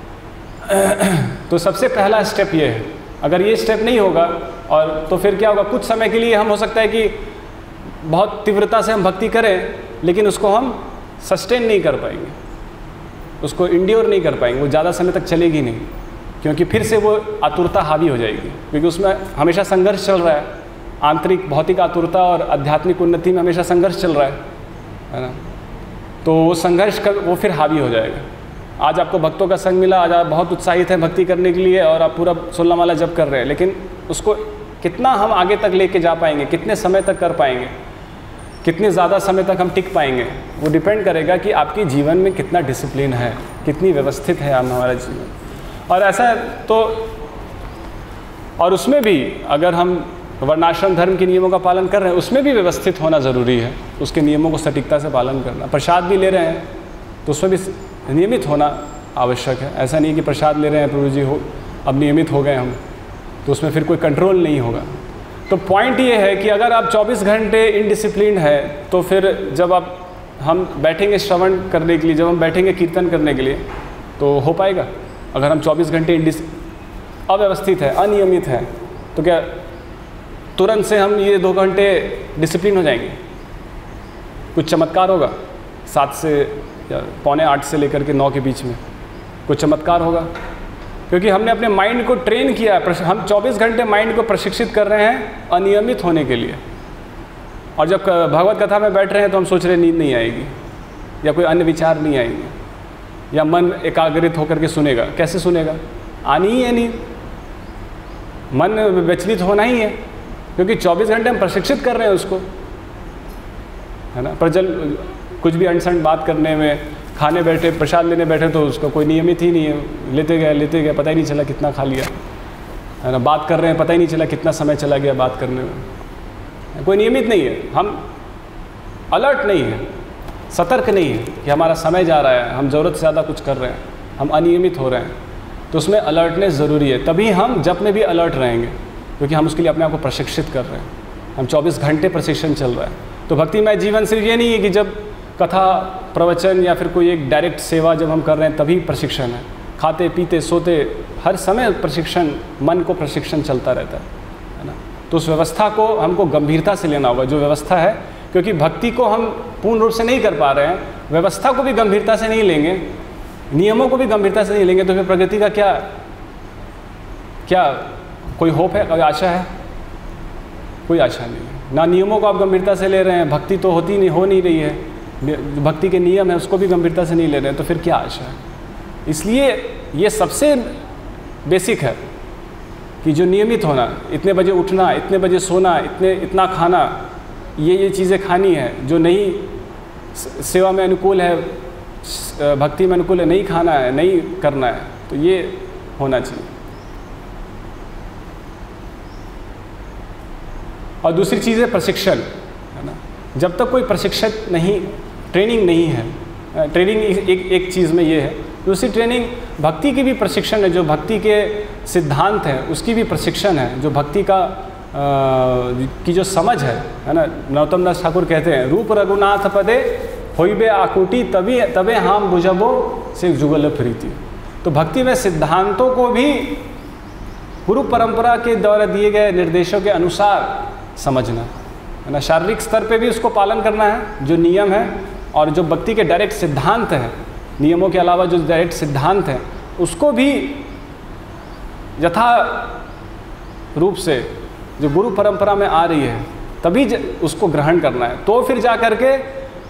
तो सबसे पहला स्टेप ये है। अगर ये स्टेप नहीं होगा और तो फिर क्या होगा, कुछ समय के लिए हम, हो सकता है कि बहुत तीव्रता से हम भक्ति करें लेकिन उसको हम सस्टेन नहीं कर पाएंगे, उसको इंड्योर नहीं कर पाएंगे, वो ज़्यादा समय तक चलेगी नहीं, क्योंकि फिर से वो आतुरता हावी हो जाएगी, क्योंकि उसमें हमेशा संघर्ष चल रहा है। आंतरिक भौतिक आतुरता और आध्यात्मिक उन्नति में हमेशा संघर्ष चल रहा है, है ना। तो वो संघर्ष कर वो फिर हावी हो जाएगा। आज आपको भक्तों का संग मिला, आज आप बहुत उत्साहित हैं भक्ति करने के लिए और आप पूरा सोलह माला जप कर रहे हैं, लेकिन उसको कितना हम आगे तक लेके जा पाएंगे, कितने समय तक कर पाएंगे, कितने ज़्यादा समय तक हम टिक पाएंगे, वो डिपेंड करेगा कि आपके जीवन में कितना डिसिप्लिन है, कितनी व्यवस्थित है हमारा जीवन। और ऐसा तो, और उसमें भी अगर हम वर्णाश्रम धर्म के नियमों का पालन कर रहे हैं, उसमें भी व्यवस्थित होना ज़रूरी है, उसके नियमों को सटीकता से पालन करना। प्रसाद भी ले रहे हैं तो उसमें भी नियमित होना आवश्यक है। ऐसा नहीं कि प्रसाद ले रहे हैं प्रभु जी हो, अब नियमित हो गए हम, तो उसमें फिर कोई कंट्रोल नहीं होगा। तो पॉइंट ये है कि अगर आप चौबीस घंटे इनडिसिप्लिन है तो फिर जब आप हम बैठेंगे श्रवण करने के लिए, जब हम बैठेंगे कीर्तन करने के लिए, तो हो पाएगा? अगर हम चौबीस घंटे इंडिस अव्यवस्थित है, अनियमित है, तो क्या तुरंत से हम ये दो घंटे डिसिप्लिन हो जाएंगे? कुछ चमत्कार होगा? सात से या पौने आठ से लेकर के नौ के बीच में कुछ चमत्कार होगा, क्योंकि हमने अपने माइंड को ट्रेन किया है। हम चौबीस घंटे माइंड को प्रशिक्षित कर रहे हैं अनियमित होने के लिए, और जब भगवत कथा में बैठ रहे हैं तो हम सोच रहे हैं नींद नहीं आएगी या कोई अन्य विचार नहीं आएंगे या मन एकाग्रित होकर के सुनेगा। कैसे सुनेगा? आनी ही है नींद, मन विचलित होना ही है, क्योंकि चौबीस घंटे हम प्रशिक्षित कर रहे हैं उसको, है ना। पर जब कुछ भी अनसन बात करने में, खाने बैठे, प्रसाद लेने बैठे तो उसका कोई नियमित ही नहीं है, लेते गए लेते गए पता ही नहीं चला कितना खा लिया, है ना। बात कर रहे हैं, पता ही नहीं चला कितना समय चला गया बात करने में, कोई नियमित नहीं है। हम अलर्ट नहीं है, सतर्क नहीं है कि हमारा समय जा रहा है, हम ज़रूरत से ज़्यादा कुछ कर रहे हैं, हम अनियमित हो रहे हैं, तो उसमें अलर्टनेस ज़रूरी है। तभी हम जप में भी अलर्ट रहेंगे, क्योंकि हम उसके लिए अपने आप को प्रशिक्षित कर रहे हैं। हम चौबीस घंटे प्रशिक्षण चल रहा है। तो भक्तिमय जीवन सिर्फ ये नहीं है कि जब कथा प्रवचन या फिर कोई एक डायरेक्ट सेवा जब हम कर रहे हैं तभी प्रशिक्षण है। खाते पीते सोते हर समय प्रशिक्षण, मन को प्रशिक्षण चलता रहता है, है ना। तो उस व्यवस्था को हमको गंभीरता से लेना होगा, जो व्यवस्था है, क्योंकि भक्ति को हम पूर्ण रूप से नहीं कर पा रहे हैं, व्यवस्था को भी गंभीरता से नहीं लेंगे, नियमों को भी गंभीरता से नहीं लेंगे, तो फिर प्रगति का क्या क्या कोई होप है, कोई आशा है? कोई आशा नहीं है। ना नियमों को आप गंभीरता से ले रहे हैं, भक्ति तो होती नहीं, हो नहीं रही है, भक्ति के नियम है उसको भी गंभीरता से नहीं ले रहे हैं, तो फिर क्या आशा है? इसलिए ये सबसे बेसिक है कि जो नियमित होना, इतने बजे उठना, इतने बजे सोना, इतने इतना खाना, ये ये चीज़ें खानी है, जो नहीं सेवा में अनुकूल है, भक्ति में अनुकूल है, नहीं खाना है, नहीं करना है, तो ये होना चाहिए। और दूसरी चीज़ है प्रशिक्षण, है ना। जब तक कोई प्रशिक्षक नहीं, ट्रेनिंग नहीं है, ट्रेनिंग एक एक चीज़ में ये है, दूसरी ट्रेनिंग भक्ति की भी प्रशिक्षण है, जो भक्ति के सिद्धांत हैं उसकी भी प्रशिक्षण है, जो भक्ति का आ, की जो समझ है, है ना। नरोत्तम दास ठाकुर कहते हैं, रूप रघुनाथ पदे होइबे आकुटी तभी तबे हम बुझबो से जुगल प्रीति। तो भक्ति में सिद्धांतों को भी गुरु परंपरा के द्वारा दिए गए निर्देशों के अनुसार समझना, है ना। शारीरिक स्तर पे भी उसको पालन करना है जो नियम है, और जो भक्ति के डायरेक्ट सिद्धांत हैं, नियमों के अलावा जो डायरेक्ट सिद्धांत हैं, उसको भी यथा रूप से जो गुरु परंपरा में आ रही है तभी उसको ग्रहण करना है। तो फिर जा कर के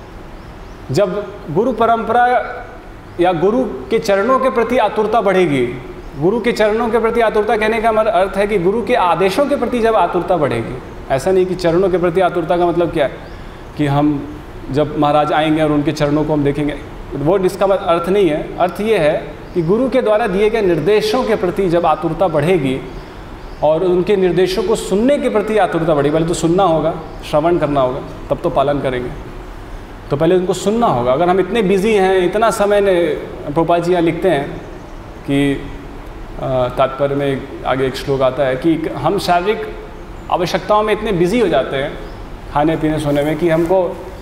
जब गुरु परंपरा या गुरु के चरणों के प्रति आतुरता बढ़ेगी, गुरु के चरणों के प्रति आतुरता कहने का हमारा अर्थ है कि गुरु के आदेशों के प्रति जब आतुरता बढ़ेगी, ऐसा नहीं कि चरणों के प्रति आतुरता का मतलब क्या है कि हम जब महाराज आएंगे और उनके चरणों को हम देखेंगे, वो इसका अर्थ नहीं है। अर्थ ये है कि गुरु के द्वारा दिए गए निर्देशों के प्रति जब आतुरता बढ़ेगी और उनके निर्देशों को सुनने के प्रति आतुरता बढ़ेगी, पहले तो सुनना होगा, श्रवण करना होगा, तब तो पालन करेंगे। तो पहले उनको सुनना होगा। अगर हम इतने बिजी हैं, इतना समय ने, प्रभुपाद जी यहाँ लिखते हैं कि तात्पर्य में आगे एक श्लोक आता है कि हम शारीरिक आवश्यकताओं में इतने बिजी हो जाते हैं, खाने पीने सोने में, कि हमको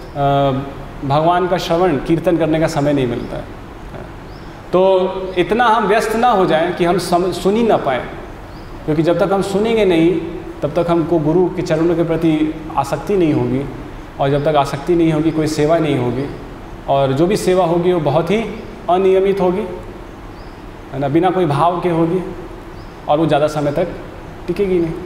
भगवान का श्रवण कीर्तन करने का समय नहीं मिलता है। तो इतना हम व्यस्त ना हो जाएं कि हम सम, सुन ही ना पाएँ, क्योंकि जब तक हम सुनेंगे नहीं तब तक हमको गुरु के चरणों के प्रति आसक्ति नहीं होगी, और जब तक आसक्ति नहीं होगी कोई सेवा नहीं होगी, और जो भी सेवा होगी वो बहुत ही अनियमित होगी, है ना, बिना कोई भाव के होगी, और वो ज़्यादा समय तक टिकेगी नहीं।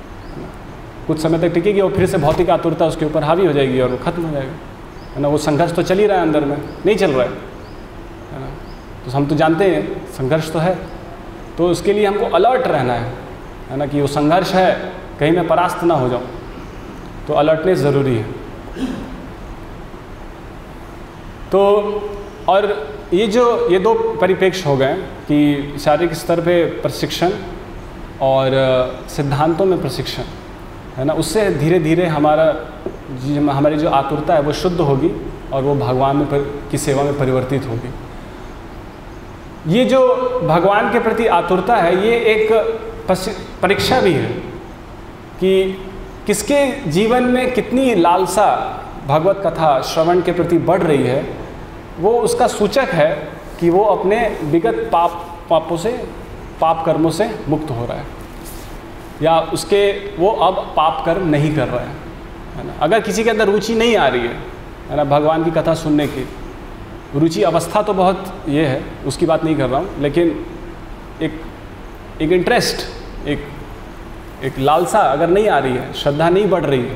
कुछ समय तक टिकेगी और फिर से भौतिक आतुरता उसके ऊपर हावी हो जाएगी और वो खत्म हो जाएगा, है ना। वो संघर्ष तो चल ही रहा है, अंदर में नहीं चल रहा है, है ना। तो हम तो जानते हैं संघर्ष तो है, तो उसके लिए हमको अलर्ट रहना है, है ना, कि वो संघर्ष है, कहीं मैं परास्त ना हो जाऊँ, तो अलर्टनेस ज़रूरी है। तो और ये जो ये दो परिप्रेक्ष्य हो गए कि शारीरिक स्तर पे प्रशिक्षण और सिद्धांतों में प्रशिक्षण, है ना, उससे धीरे धीरे हमारा हमारी जो आतुरता है वो शुद्ध होगी और वो भगवान में पर, की सेवा में परिवर्तित होगी। ये जो भगवान के प्रति आतुरता है ये एक परीक्षा भी है कि किसके जीवन में कितनी लालसा भगवत कथा श्रवण के प्रति बढ़ रही है। वो उसका सूचक है कि वो अपने विगत पाप पापों से, पाप कर्मों से मुक्त हो रहा है, या उसके वो अब पाप कर्म नहीं कर रहा है, है ना। अगर किसी के अंदर रुचि नहीं आ रही है, है ना, भगवान की कथा सुनने की रुचि, अवस्था तो बहुत ये है, उसकी बात नहीं कर रहा हूँ, लेकिन एक एक इंटरेस्ट, एक एक लालसा अगर नहीं आ रही है, श्रद्धा नहीं बढ़ रही है,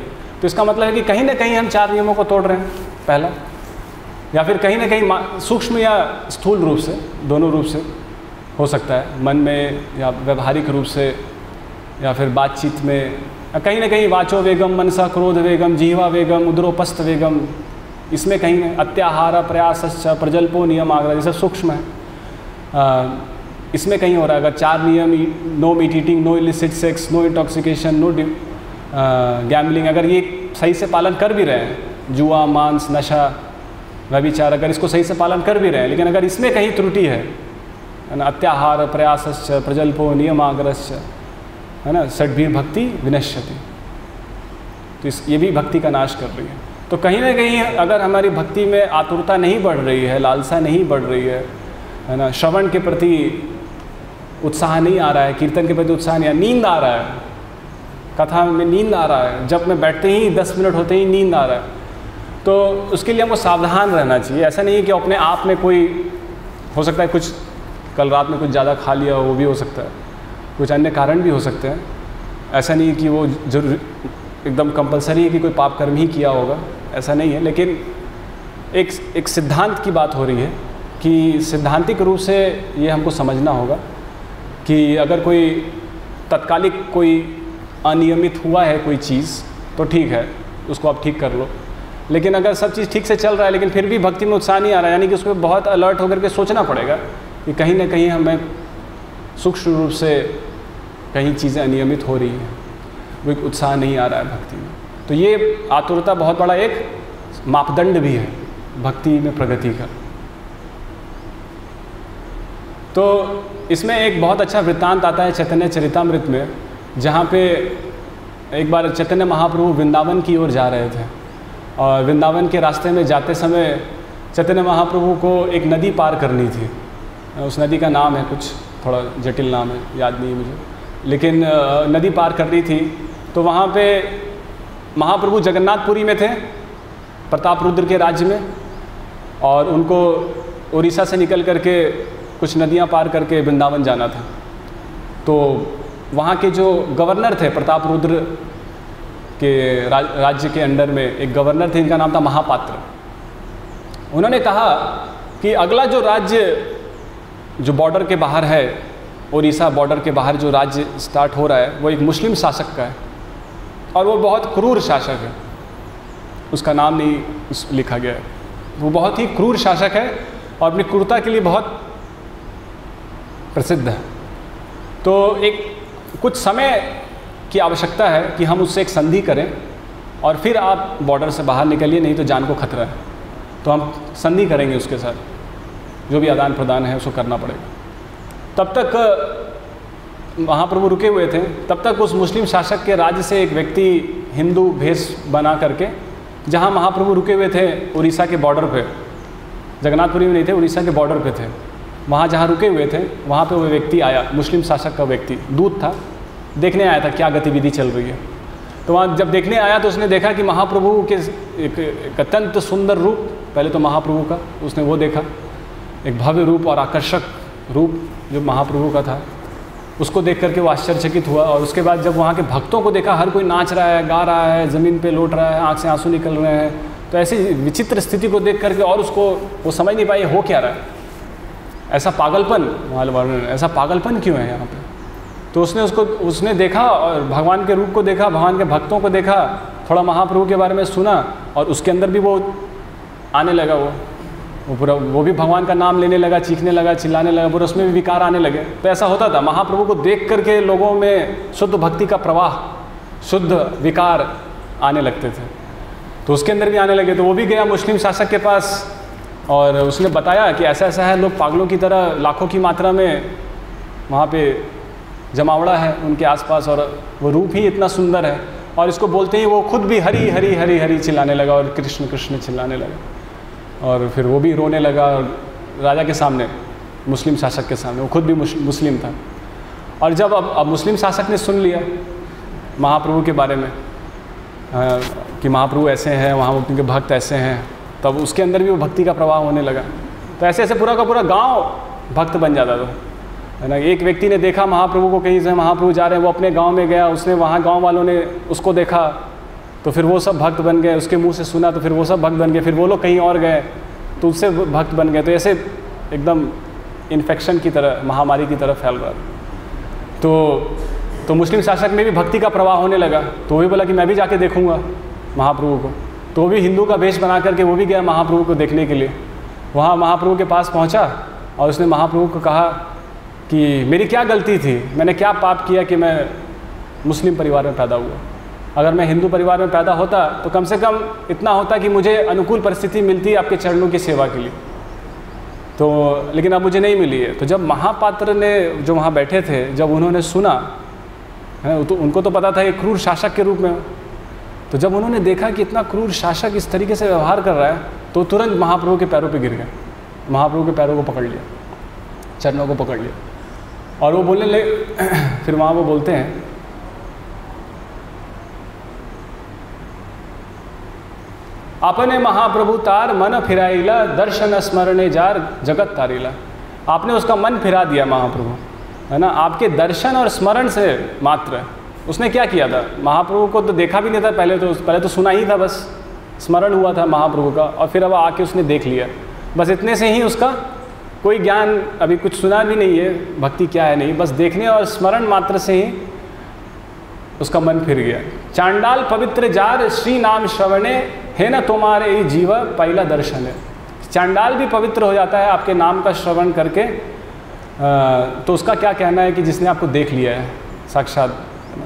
तो इसका मतलब है कि कहीं ना कहीं हम चार नियमों को तोड़ रहे हैं, पहला, या फिर कहीं ना कहीं सूक्ष्म या स्थूल रूप से, दोनों रूप से हो सकता है, मन में या व्यवहारिक रूप से या फिर बातचीत में, कहीं ना कहीं वाचो वेगम, मनसा क्रोध वेगम, जीवा वेगम, उदरोपस्थ वेगम, इसमें कहीं अत्याहार प्रयासश्च प्रजल्पो नियम आग्रह, जैसे सूक्ष्म है, आ, इसमें कहीं हो रहा है। अगर चार नियम, no meat eating, no illicit sex, no intoxication, no gambling, अगर ये सही से पालन कर भी रहे हैं, जुआ, मांस, नशा, व्यभिचार, अगर इसको सही से पालन कर भी रहे हैं, लेकिन अगर इसमें कहीं त्रुटि है, है ना, अत्याहार प्रयासश्च प्रजल्पो नियम आग्रहश्च, है ना, षड्भीर भक्ति विनश्यति, तो इस ये भी भक्ति का नाश कर रही है। तो कहीं ना कहीं अगर हमारी भक्ति में आतुरता नहीं बढ़ रही है, लालसा नहीं बढ़ रही है, है ना, श्रवण के प्रति उत्साह नहीं आ रहा है, कीर्तन के प्रति उत्साह नहीं आ, नींद आ रहा है, कथा में नींद आ रहा है, जब मैं बैठते ही दस मिनट होते ही नींद आ रहा है, तो उसके लिए हमको सावधान रहना चाहिए। ऐसा नहीं है कि अपने आप में कोई, हो सकता है कुछ कल रात में कुछ ज़्यादा खा लिया हो, वो भी हो सकता है, कुछ अन्य कारण भी हो सकते हैं, ऐसा नहीं है कि वो जरूर एकदम कंपलसरी है कि कोई पाप कर्म ही किया होगा, ऐसा नहीं है। लेकिन एक एक सिद्धांत की बात हो रही है कि सिद्धांतिक रूप से ये हमको समझना होगा कि अगर कोई तत्कालिक कोई अनियमित हुआ है कोई चीज़, तो ठीक है, उसको आप ठीक कर लो, लेकिन अगर सब चीज़ ठीक से चल रहा है लेकिन फिर भी भक्ति में उत्साह नहीं आ रहा है, यानी कि उसमें बहुत अलर्ट होकर के सोचना पड़ेगा कि कहीं ना कहीं हमें सूक्ष्म रूप से कहीं चीज़ें अनियमित हो रही हैं, वो उत्साह नहीं आ रहा है भक्ति में। तो ये आतुरता बहुत बड़ा एक मापदंड भी है भक्ति में प्रगति का। तो इसमें एक बहुत अच्छा वृत्तांत आता है चैतन्य चरितामृत में, जहाँ पे एक बार चैतन्य महाप्रभु वृंदावन की ओर जा रहे थे, और वृंदावन के रास्ते में जाते समय चैतन्य महाप्रभु को एक नदी पार करनी थी। उस नदी का नाम है कुछ, थोड़ा जटिल नाम है, याद नहीं है मुझे, लेकिन नदी पार करनी थी। तो वहाँ पे महाप्रभु जगन्नाथपुरी में थे, प्रताप रुद्र के राज्य में, और उनको उड़ीसा से निकल करके कुछ नदियाँ पार करके वृंदावन जाना था। तो वहाँ के जो गवर्नर थे, प्रताप रुद्र के राज, राज्य के अंडर में एक गवर्नर थे, इनका नाम था महापात्र। उन्होंने कहा कि अगला जो राज्य जो बॉर्डर के बाहर है, उड़ीसा बॉर्डर के बाहर जो राज्य स्टार्ट हो रहा है, वो एक मुस्लिम शासक का है, और वो बहुत क्रूर शासक है। उसका नाम नहीं लिखा गया है, वो बहुत ही क्रूर शासक है और अपनी क्रूरता के लिए बहुत प्रसिद्ध है। तो एक कुछ समय की आवश्यकता है कि हम उससे एक संधि करें और फिर आप बॉर्डर से बाहर निकलिए, नहीं तो जान को खतरा है। तो हम संधि करेंगे उसके साथ, जो भी आदान प्रदान है उसको करना पड़ेगा। तब तक महाप्रभु रुके हुए थे, तब तक उस मुस्लिम शासक के राज्य से एक व्यक्ति हिंदू भेष बना करके, जहाँ महाप्रभु रुके हुए थे उड़ीसा के बॉर्डर पे, जगन्नाथपुरी में नहीं थे, उड़ीसा के बॉर्डर पे थे, वहाँ जहाँ रुके हुए थे वहाँ पे वो व्यक्ति आया, मुस्लिम शासक का व्यक्ति, दूत था, देखने आया था क्या गतिविधि चल रही है। तो वहाँ जब देखने आया तो उसने देखा कि महाप्रभु के एक, एक अत्यंत सुंदर रूप, पहले तो महाप्रभु का उसने वो देखा, एक भव्य रूप और आकर्षक रूप जो महाप्रभु का था, उसको देख करके वो आश्चर्यचकित हुआ। और उसके बाद जब वहाँ के भक्तों को देखा, हर कोई नाच रहा है, गा रहा है, ज़मीन पे लौट रहा है, आँख से आंसू निकल रहे हैं, तो ऐसी विचित्र स्थिति को देख करके और उसको वो समझ नहीं पाई हो क्या रहा है, ऐसा पागलपन, ऐसा पागलपन क्यों है यहाँ पे। तो उसने उसको उसने देखा और भगवान के रूप को देखा, भगवान के भक्तों को देखा, थोड़ा महाप्रभु के बारे में सुना, और उसके अंदर भी वो आने लगा, वो वो पूरा वो भी भगवान का नाम लेने लगा, चीखने लगा, चिल्लाने लगा, पूरा उसमें भी विकार आने लगे। तो ऐसा होता था, महाप्रभु को देख करके लोगों में शुद्ध भक्ति का प्रवाह, शुद्ध विकार आने लगते थे, तो उसके अंदर भी आने लगे। तो वो भी गया मुस्लिम शासक के पास और उसने बताया कि ऐसा ऐसा है, लोग पागलों की तरह लाखों की मात्रा में वहाँ पे जमावड़ा है उनके आसपास, और वो रूप ही इतना सुंदर है, और इसको बोलते ही वो खुद भी हरी हरी हरी हरी चिल्लाने लगा और कृष्ण कृष्ण चिल्लाने लगा, और फिर वो भी रोने लगा राजा के सामने, मुस्लिम शासक के सामने। वो खुद भी मुस्लिम था। और जब अब अब मुस्लिम शासक ने सुन लिया महाप्रभु के बारे में आ, कि महाप्रभु ऐसे हैं, वहाँ उनके भक्त ऐसे हैं, तब उसके अंदर भी वो भक्ति का प्रवाह होने लगा। तो ऐसे ऐसे पूरा का पूरा गांव भक्त बन जाता था, है ना। एक व्यक्ति ने देखा महाप्रभु को, कहीं से महाप्रभु जा रहे हैं, वो अपने गांव में गया, उसने वहाँ गांव वालों ने उसको देखा, तो फिर वो सब भक्त बन गए, उसके मुंह से सुना तो फिर वो सब भक्त बन गए, फिर वो लोग कहीं और गए तो उससे भक्त बन गए। तो ऐसे एकदम इन्फेक्शन की तरह, महामारी की तरह फैल रहा था। तो तो मुस्लिम शासक में भी भक्ति का प्रवाह होने लगा। तो वो भी बोला कि मैं भी जाके देखूंगा महाप्रभु को। तो वो भी हिंदू का वेश बना करके वो भी गया महाप्रभु को देखने के लिए। वहाँ महाप्रभु के पास पहुँचा और उसने महाप्रभु को कहा कि मेरी क्या गलती थी, मैंने क्या पाप किया कि मैं मुस्लिम परिवार में पैदा हुआ। अगर मैं हिंदू परिवार में पैदा होता तो कम से कम इतना होता कि मुझे अनुकूल परिस्थिति मिलती आपके चरणों की सेवा के लिए। तो लेकिन अब मुझे नहीं मिली है। तो जब महापात्र ने, जो वहाँ बैठे थे, जब उन्होंने सुना है, तो उनको तो पता था ये क्रूर शासक के रूप में। तो जब उन्होंने देखा कि इतना क्रूर शासक इस तरीके से व्यवहार कर रहा है, तो तुरंत महाप्रभु के पैरों पे गिर गए, महाप्रभु के पैरों को पकड़ लिया, चरणों को पकड़ लिया। और वो बोलने लगे, फिर वहाँ वो बोलते हैं, आपने महाप्रभु तार मन फिराइला, दर्शन स्मरणे जार जगत तारीला। आपने उसका मन फिरा दिया महाप्रभु, है ना, आपके दर्शन और स्मरण से मात्र। उसने क्या किया था, महाप्रभु को तो देखा भी नहीं था पहले, तो पहले तो सुना ही था, बस स्मरण हुआ था महाप्रभु का, और फिर अब आके उसने देख लिया। बस इतने से ही उसका कोई ज्ञान, अभी कुछ सुना भी नहीं है, भक्ति क्या है नहीं, बस देखने और स्मरण मात्र से ही उसका मन फिर गया। चांडाल पवित्र जार श्री नाम श्रवणे, है ना तुम्हारे ही जीव पहला दर्शन है। चांडाल भी पवित्र हो जाता है आपके नाम का श्रवण करके। आ, तो उसका क्या कहना है कि जिसने आपको देख लिया है साक्षात,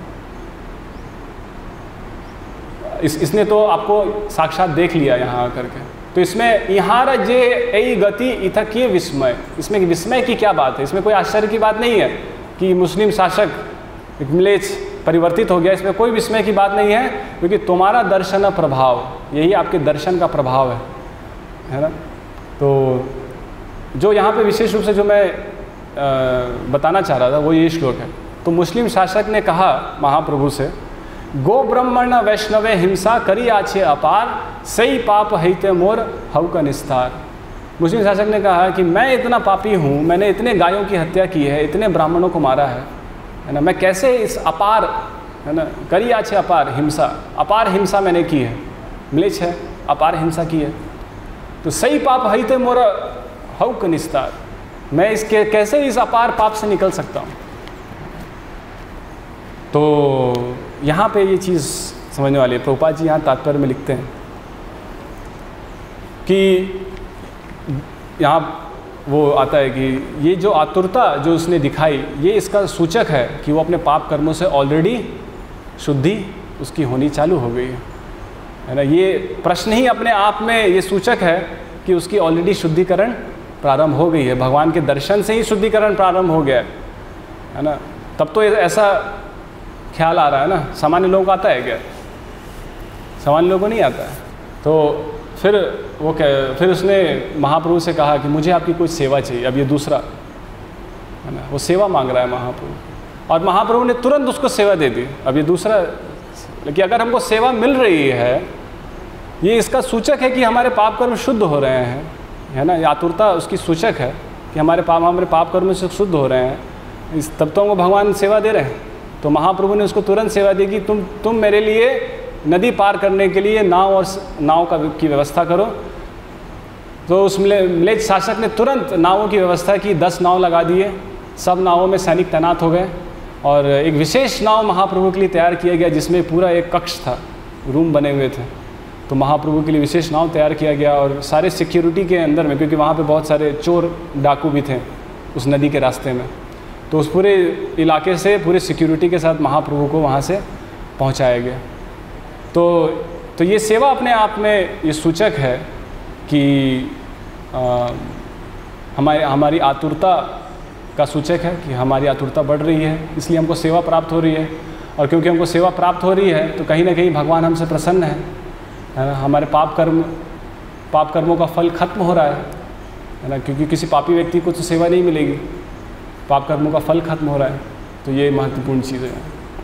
इस इसने तो आपको साक्षात देख लिया यहाँ आकर के। तो इसमें यहाँ जे ऐ गति इथकीय विस्मय, इसमें विस्मय की क्या बात है, इसमें कोई आश्चर्य की बात नहीं है कि मुस्लिम शासक मिलेच परिवर्तित हो गया, इसमें कोई विस्मय की बात नहीं है, क्योंकि तुम्हारा दर्शन प्रभाव, यही आपके दर्शन का प्रभाव है, है ना। तो जो यहाँ पे विशेष रूप से जो मैं आ, बताना चाह रहा था वो ये श्लोक है। तो मुस्लिम शासक ने कहा महाप्रभु से, गो ब्राह्मण वैष्णवे हिंसा करी आछे अपार, सही पाप हैते मोर हव का निस्तार। मुस्लिम शासक ने कहा कि मैं इतना पापी हूँ, मैंने इतने गायों की हत्या की है, इतने ब्राह्मणों को मारा है, है ना, मैं कैसे इस अपार, है ना, करी आछे अपार हिंसा, अपार हिंसा मैंने की है, म्लेच्छ है, अपार हिंसा की है। तो सही पाप हैते मोर हव का निस्तार, मैं इसके कैसे इस अपार पाप से निकल सकता हूँ। तो यहाँ पे ये चीज़ समझने वाली है। प्रभुपाद जी यहाँ तात्पर्य में लिखते हैं कि यहाँ वो आता है कि ये जो आतुरता जो उसने दिखाई, ये इसका सूचक है कि वो अपने पाप कर्मों से ऑलरेडी शुद्धि उसकी होनी चालू हो गई है, है ना। ये प्रश्न ही अपने आप में ये सूचक है कि उसकी ऑलरेडी शुद्धिकरण प्रारंभ हो गई है, भगवान के दर्शन से ही शुद्धिकरण प्रारंभ हो गया है, है ना। तब तो ऐसा ख्याल आ रहा है ना, सामान्य लोगों को आता है क्या, सामान्य लोगों को नहीं आता है। तो फिर वो कह फिर उसने महाप्रभु से कहा कि मुझे आपकी कोई सेवा चाहिए। अब ये दूसरा, है ना, वो सेवा मांग रहा है महाप्रभु, और महाप्रभु ने तुरंत उसको सेवा दे दी। अब ये दूसरा, लेकिन अगर हमको सेवा मिल रही है, ये इसका सूचक है कि हमारे पाप कर्म शुद्ध हो रहे हैं, है ना। आतुरता उसकी सूचक है कि हमारे पाप हमारे पाप कर्म से शुद्ध हो रहे हैं, इस तब तो हमको भगवान सेवा दे रहे हैं। तो महाप्रभु ने उसको तुरंत सेवा दी कि तुम तुम मेरे लिए नदी पार करने के लिए नाव और नाव का की व्यवस्था करो। तो उस म्लेच्छ शासक ने तुरंत नावों की व्यवस्था की, दस नाव लगा दिए, सब नावों में सैनिक तैनात हो गए, और एक विशेष नाव महाप्रभु के लिए तैयार किया गया जिसमें पूरा एक कक्ष था, रूम बने हुए थे। तो महाप्रभु के लिए विशेष नाव तैयार किया गया, और सारे सिक्योरिटी के अंदर में, क्योंकि वहाँ पे बहुत सारे चोर डाकू भी थे उस नदी के रास्ते में, तो उस पूरे इलाके से पूरे सिक्योरिटी के साथ महाप्रभु को वहाँ से पहुँचाया गया। तो तो ये सेवा अपने आप में ये सूचक है कि आ, हमारे हमारी आतुरता का सूचक है कि हमारी आतुरता बढ़ रही है, इसलिए हमको सेवा प्राप्त हो रही है। और क्योंकि हमको सेवा प्राप्त हो रही है तो कहीं ना कहीं भगवान हमसे प्रसन्न है, है ना। हमारे पाप कर्म पाप कर्मों का फल खत्म हो रहा है, है ना, क्योंकि किसी पापी व्यक्ति को तो सेवा नहीं मिलेगी, पाप कर्मों का फल खत्म हो रहा है। तो ये महत्वपूर्ण चीज़ है।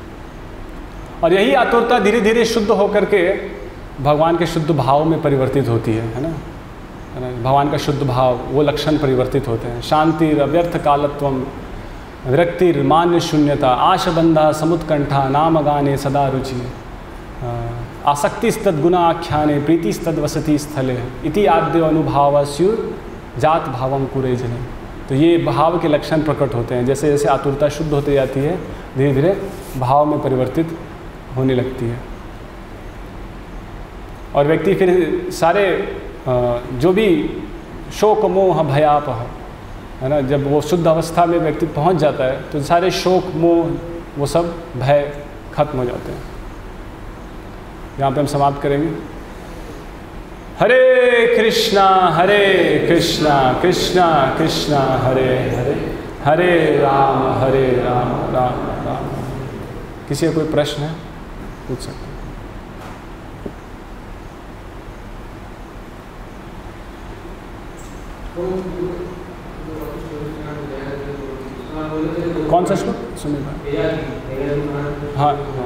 और यही आतुरता धीरे धीरे शुद्ध होकर के भगवान के शुद्ध भाव में परिवर्तित होती है, है ना, है ना। भगवान का शुद्ध भाव, वो लक्षण परिवर्तित होते हैं। शांति अव्यर्थ कालत्वम, विरक्तिर मान्य शून्यता, आशबंधा समुत्कंठा, नाम गाने सदा रुचि, आसक्तिस्तद्गुण आख्याने प्रीतिस्तद्वसति स्थले इति आद्य अनुभावस्यु जात भावम कुरे जने। तो ये भाव के लक्षण प्रकट होते हैं। जैसे जैसे आतुरता शुद्ध होती जाती है धीरे धीरे भाव में परिवर्तित होने लगती है और व्यक्ति फिर सारे जो भी शोक मोह भयाप है ना, जब वो शुद्ध अवस्था में व्यक्ति पहुंच जाता है तो सारे शोक मोह वो सब भय खत्म हो जाते हैं। यहाँ पे हम समाप्त करेंगे। हरे कृष्णा हरे कृष्णा कृष्णा कृष्णा हरे हरे हरे राम हरे राम राम राम। किसी का कोई प्रश्न है पूछ सकते हैं। कौन सा श्लोक सुनिए? हाँ हाँ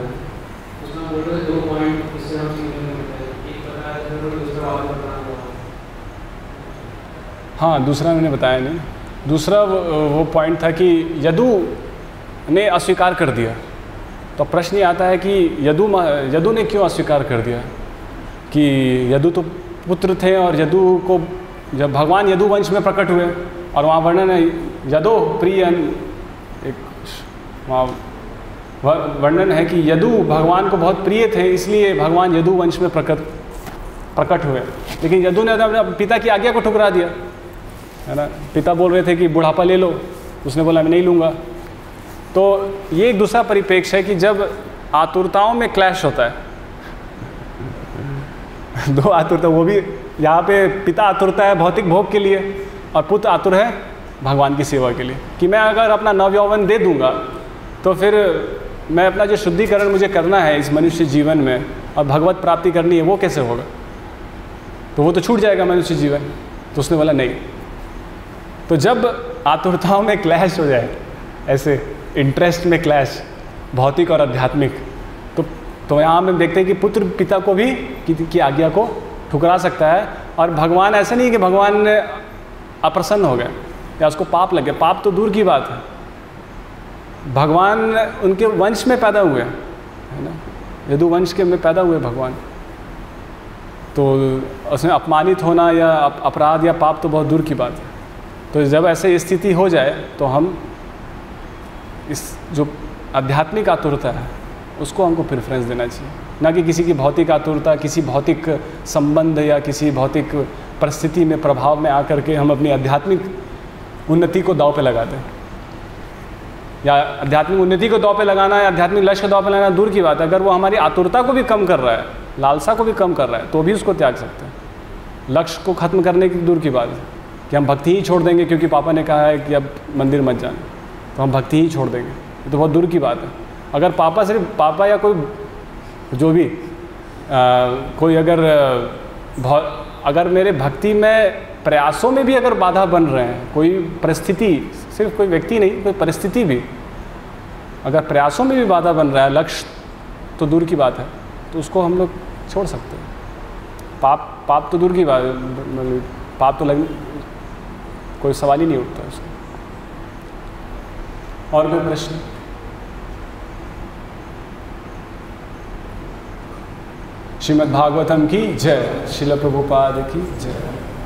हाँ दूसरा मैंने बताया नहीं। दूसरा वो, वो पॉइंट था कि यदु ने अस्वीकार कर दिया। तो प्रश्न ये आता है कि यदु यदु ने क्यों अस्वीकार कर दिया? कि यदु तो पुत्र थे और यदु को जब भगवान यदु वंश में प्रकट हुए और वहाँ वर्णन है यदो प्रिय एक वहाँ वर्णन है कि यदु भगवान को बहुत प्रिय थे इसलिए भगवान यदु वंश में प्रकट प्रकट हुए। लेकिन यदु ने अपने पिता की आज्ञा को ठुकरा दिया है ना। पिता बोल रहे थे कि बुढ़ापा ले लो, उसने बोला मैं नहीं लूँगा। तो ये एक दूसरा परिप्रेक्ष्य है कि जब आतुरताओं में क्लैश होता है दो आतुरता, वो भी यहाँ पे पिता आतुरता है भौतिक भोग के लिए और पुत्र आतुर है भगवान की सेवा के लिए कि मैं अगर अपना नवयौवन दे दूँगा तो फिर मैं अपना जो शुद्धिकरण मुझे करना है इस मनुष्य जीवन में और भगवत प्राप्ति करनी है वो कैसे होगा? तो वो तो छूट जाएगा मनुष्य जीवन। तो उसने बोला नहीं। तो जब आतुरताओं में क्लैश हो जाए, ऐसे इंटरेस्ट में क्लैश भौतिक और आध्यात्मिक, तो तो यहाँ हम देखते हैं कि पुत्र पिता को भी की, की आज्ञा को ठुकरा सकता है। और भगवान ऐसा नहीं कि भगवान ने अप्रसन्न हो गए या उसको पाप लग गया। पाप तो दूर की बात है, भगवान उनके वंश में पैदा हुए है ना, यदु वंश के में पैदा हुए भगवान। तो उसमें अपमानित होना या अपराध या पाप तो बहुत दूर की बात है। तो जब ऐसे स्थिति हो जाए तो हम इस जो आध्यात्मिक आतुरता है उसको हमको प्रेफरेंस देना चाहिए, ना कि किसी की भौतिक आतुरता, किसी भौतिक संबंध या किसी भौतिक परिस्थिति में प्रभाव में आकर के हम अपनी आध्यात्मिक उन्नति को दांव पे लगाते हैं। या आध्यात्मिक उन्नति को दांव पे लगाना या आध्यात्मिक लक्ष्य को दांव पे लगाना दूर की बात है। अगर वो हमारी आतुरता को भी कम कर रहा है, लालसा को भी कम कर रहा है, तो भी उसको त्याग सकते हैं। लक्ष्य को खत्म करने की दूर की बात है कि हम भक्ति ही छोड़ देंगे क्योंकि पापा ने कहा है कि अब मंदिर मत जाना, तो हम भक्ति ही छोड़ देंगे, ये तो बहुत दूर की बात है। अगर पापा सिर्फ पापा या कोई जो भी आ, कोई अगर बहुत अगर मेरे भक्ति में प्रयासों में भी अगर बाधा बन रहे हैं, कोई परिस्थिति, सिर्फ कोई व्यक्ति नहीं, कोई परिस्थिति भी अगर प्रयासों में भी बाधा बन रहा है, लक्ष्य तो दूर की बात है, तो उसको हम लोग छोड़ सकते हैं। पाप पाप तो दूर की बात है, पाप तो लग कोई सवाल ही नहीं उठता उसका। और कोई प्रश्न? श्रीमद् भागवतम की जय, श्रील प्रभुपाद की जय।